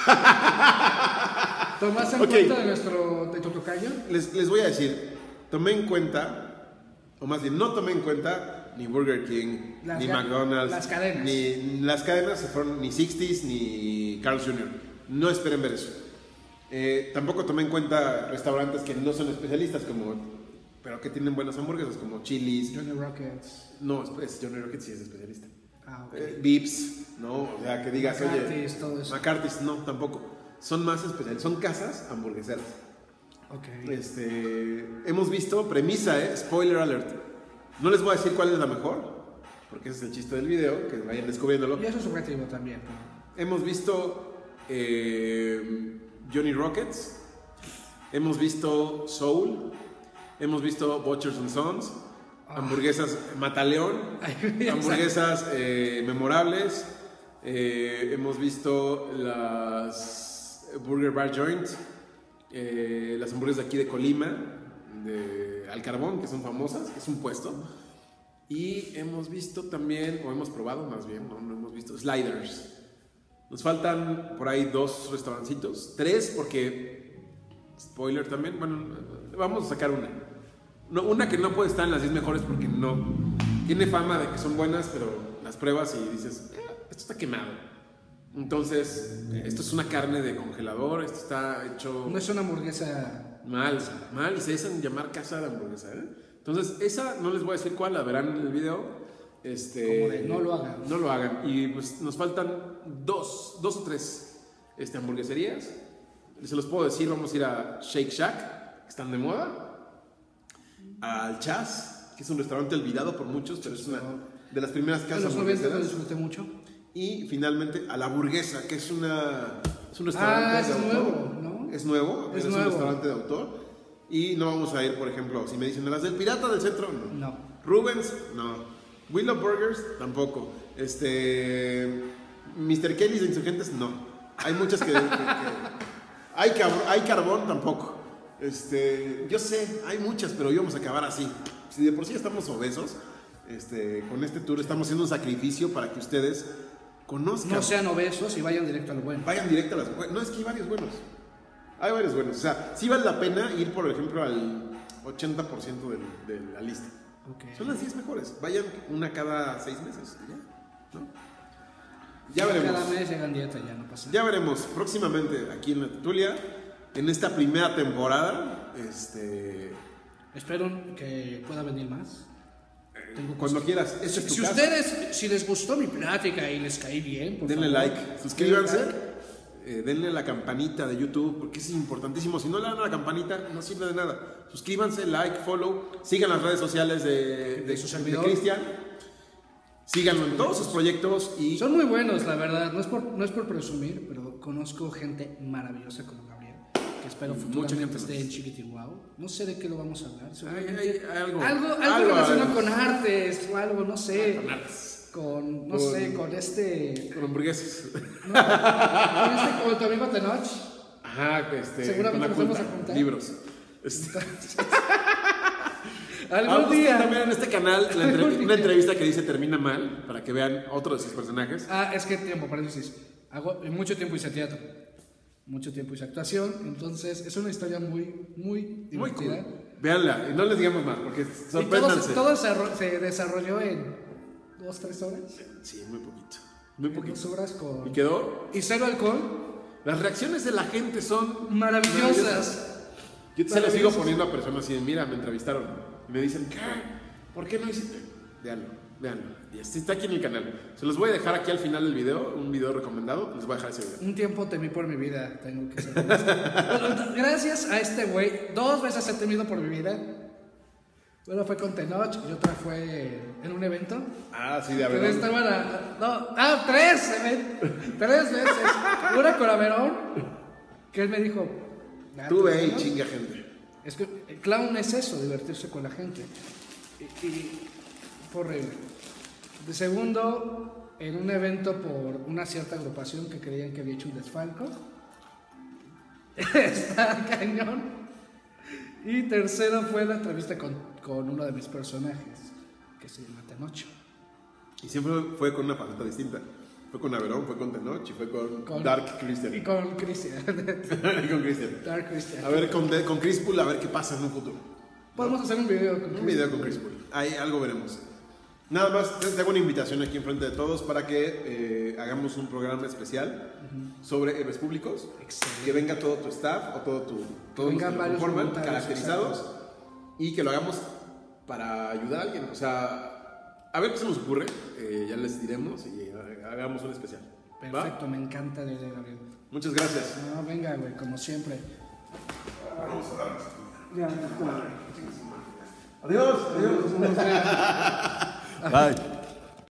¿Tomás en Ok. cuenta de nuestro de tu tocayo? Les, les voy a decir, tomé en cuenta, o más bien no tomé en cuenta ni Burger King, Las ni ga- McDonald's, las cadenas. ni las cadenas se fueron ni sixties ni Carl's junior No esperen ver eso. Eh, tampoco tomé en cuenta restaurantes que no son especialistas, como, pero que tienen buenas hamburguesas, como Chili's. Johnny Rockets. No, es Johnny Rockets sí es especialista. Ah, ok. Eh, Vips, ¿no? O sea, que digas, oye. McCarthy's, todo eso. McCarthy's, no, tampoco. Son más especiales, son casas hamburgueseras. Ok. Este, hemos visto, premisa, ¿eh? Spoiler alert. No les voy a decir cuál es la mejor, porque ese es el chiste del video, que vayan descubriéndolo. Y eso es subjetivo también. pero- Hemos visto eh, Johnny Rockets, hemos visto Soul, hemos visto Butchers and Sons, hamburguesas Mataleón, Ay, hamburguesas eh, memorables, eh, hemos visto las Burger Bar Joint, eh, las hamburguesas de aquí de Colima, de Al Carbón, que son famosas, que es un puesto. Y hemos visto también, o hemos probado más bien, no, no hemos visto, Sliders. Nos faltan por ahí dos restaurancitos, tres porque, spoiler también, bueno, vamos a sacar una. No, una que no puede estar en las diez mejores porque no, tiene fama de que son buenas, pero las pruebas y dices, "Eh, esto está quemado". Entonces, esto es una carne de congelador, esto está hecho No es una hamburguesa. mal, mal, y se dicen llamar casa de hamburguesa, ¿eh? Entonces, esa no les voy a decir cuál, la verán en el video. Este, Como de, no lo hagan. No lo hagan. Y pues nos faltan dos, dos o tres este, hamburgueserías. Se los puedo decir, vamos a ir a Shake Shack, que están de moda. Al Chas, que es un restaurante olvidado por muchos, pero es una de las primeras En casas los noventa lo hamburgueseras. disfruté mucho. Y finalmente a La Burguesa, que es, una, es un restaurante Ah, es de autor. nuevo, ¿no? Es nuevo, Es es, nuevo. un restaurante de autor. Y no vamos a ir, por ejemplo, si me dicen, ¿las del Pirata del Centro? No. No. Rubens, no. Willow Burgers, tampoco. Este. mister Kelly's de Insurgentes, no. Hay muchas que. que- que- hay, cab- hay carbón, tampoco. Este. Yo sé, hay muchas, pero íbamos a acabar así. Si de por sí estamos obesos, este, con este tour estamos haciendo un sacrificio para que ustedes conozcan. No sean obesos y vayan directo a lo bueno. Vayan directo a las. No, es que hay varios buenos. Hay varios buenos. O sea, sí vale la pena ir, por ejemplo, al ochenta por ciento del- de la lista. Ok. Son las diez mejores. Vayan una cada seis meses. y Ya, ¿no? Ya Cada veremos. mes llegan dieta, ya no pasa nada. Ya veremos próximamente aquí en la Tertulia. En esta primera temporada. Este. Espero que pueda venir más. Tengo Cuando cosas. quieras. Esta es tu Si casa. ustedes, si les gustó mi plática y les caí bien, por Denle favor, like. Suscríbanse. denle like. eh, denle a la campanita de YouTube. Porque es importantísimo. Si no le dan a la campanita, no sirve de nada. Suscríbanse, like, follow. Sigan las redes sociales de, de, De su de servidor. Cristian. Síganlo en todos sus proyectos. Y Son muy buenos, la verdad. No es por, no es por presumir, pero conozco gente maravillosa como Gabriel, que espero Mucha futuramente gente esté más. en Chiquitihuao. No sé de qué lo vamos a hablar. Hay, seguramente hay- hay algo. algo, algo, algo, relacionado algo. con artes o algo, no sé. Con artes. Con, no Con- sé, con este. Con hamburguesas. No, con este, con tu amigo Tenoch. Ajá, este. Seguramente con la nos vamos culpa, a juntar. Libros. Este, Algún ah, busquen día. también en este canal la entre- Algún una día. entrevista que dice Termina Mal, para que vean otro de sus personajes. Ah, es que tiempo, paréntesis. Hago, mucho tiempo hice teatro. Mucho tiempo hice actuación. Entonces, es una historia muy, muy Muy divertida. cool. Véanla, y no les digamos más, porque Y todo, sorpréndanse. se- todo se, arro- se desarrolló en dos, tres horas. Sí, muy poquito. Muy En poquito. dos horas ¿Y con. quedó? Y cero alcohol. Las reacciones de la gente son Maravillosas. Yo se las sigo Maravillosas. poniendo a personas así de, mira, me entrevistaron. Y me dicen, ¿qué? ¿Por qué no hiciste? Véanlo, véanlo. Y así está aquí en el canal. Se los voy a dejar aquí al final del video, un video recomendado. Les voy a dejar ese video. Un tiempo temí por mi vida, tengo que ser honesto. Bueno, gracias a este güey, dos veces he temido por mi vida. Una fue con Tenoch y otra fue en un evento. Ah, sí, de Que verdad. estaban a- no, ah, tres, even- tres veces. Una con Averón, que él me dijo. "Ah, Tú ve y ¿no? chinga gente. Es que el clown es eso, divertirse con la gente. Y, y fue horrible. De segundo, en un evento por una cierta agrupación que creían que había hecho un desfalco. Está cañón. Y tercero fue la entrevista con, con uno de mis personajes, que se llama Tenoch. Y siempre fue con una faceta distinta. Fue con Averón, fue con Tenoch y fue con, Con- Dark Christian. Y con Christian. Y con Christian. Dark Christian. A ver, con, de- con Chris Pool, a ver qué pasa en un futuro. Podemos hacer un video con Un Christian. video con Chris Pool. Ahí algo veremos. Nada más, te te hago una invitación aquí enfrente de todos para que eh, hagamos un programa especial sobre héroes públicos. Excelente. Que venga todo tu staff o todo tu, todos los Vengan que lo varios conforman, voluntarios, caracterizados, y que lo hagamos para ayudar a alguien. O sea, a ver qué se nos ocurre, eh, ya les diremos y eh, hagamos un especial. ¿Va? Perfecto, me encanta de Gabriel. Muchas gracias. No, venga, güey, como siempre. Ya, Adiós, adiós. Bye.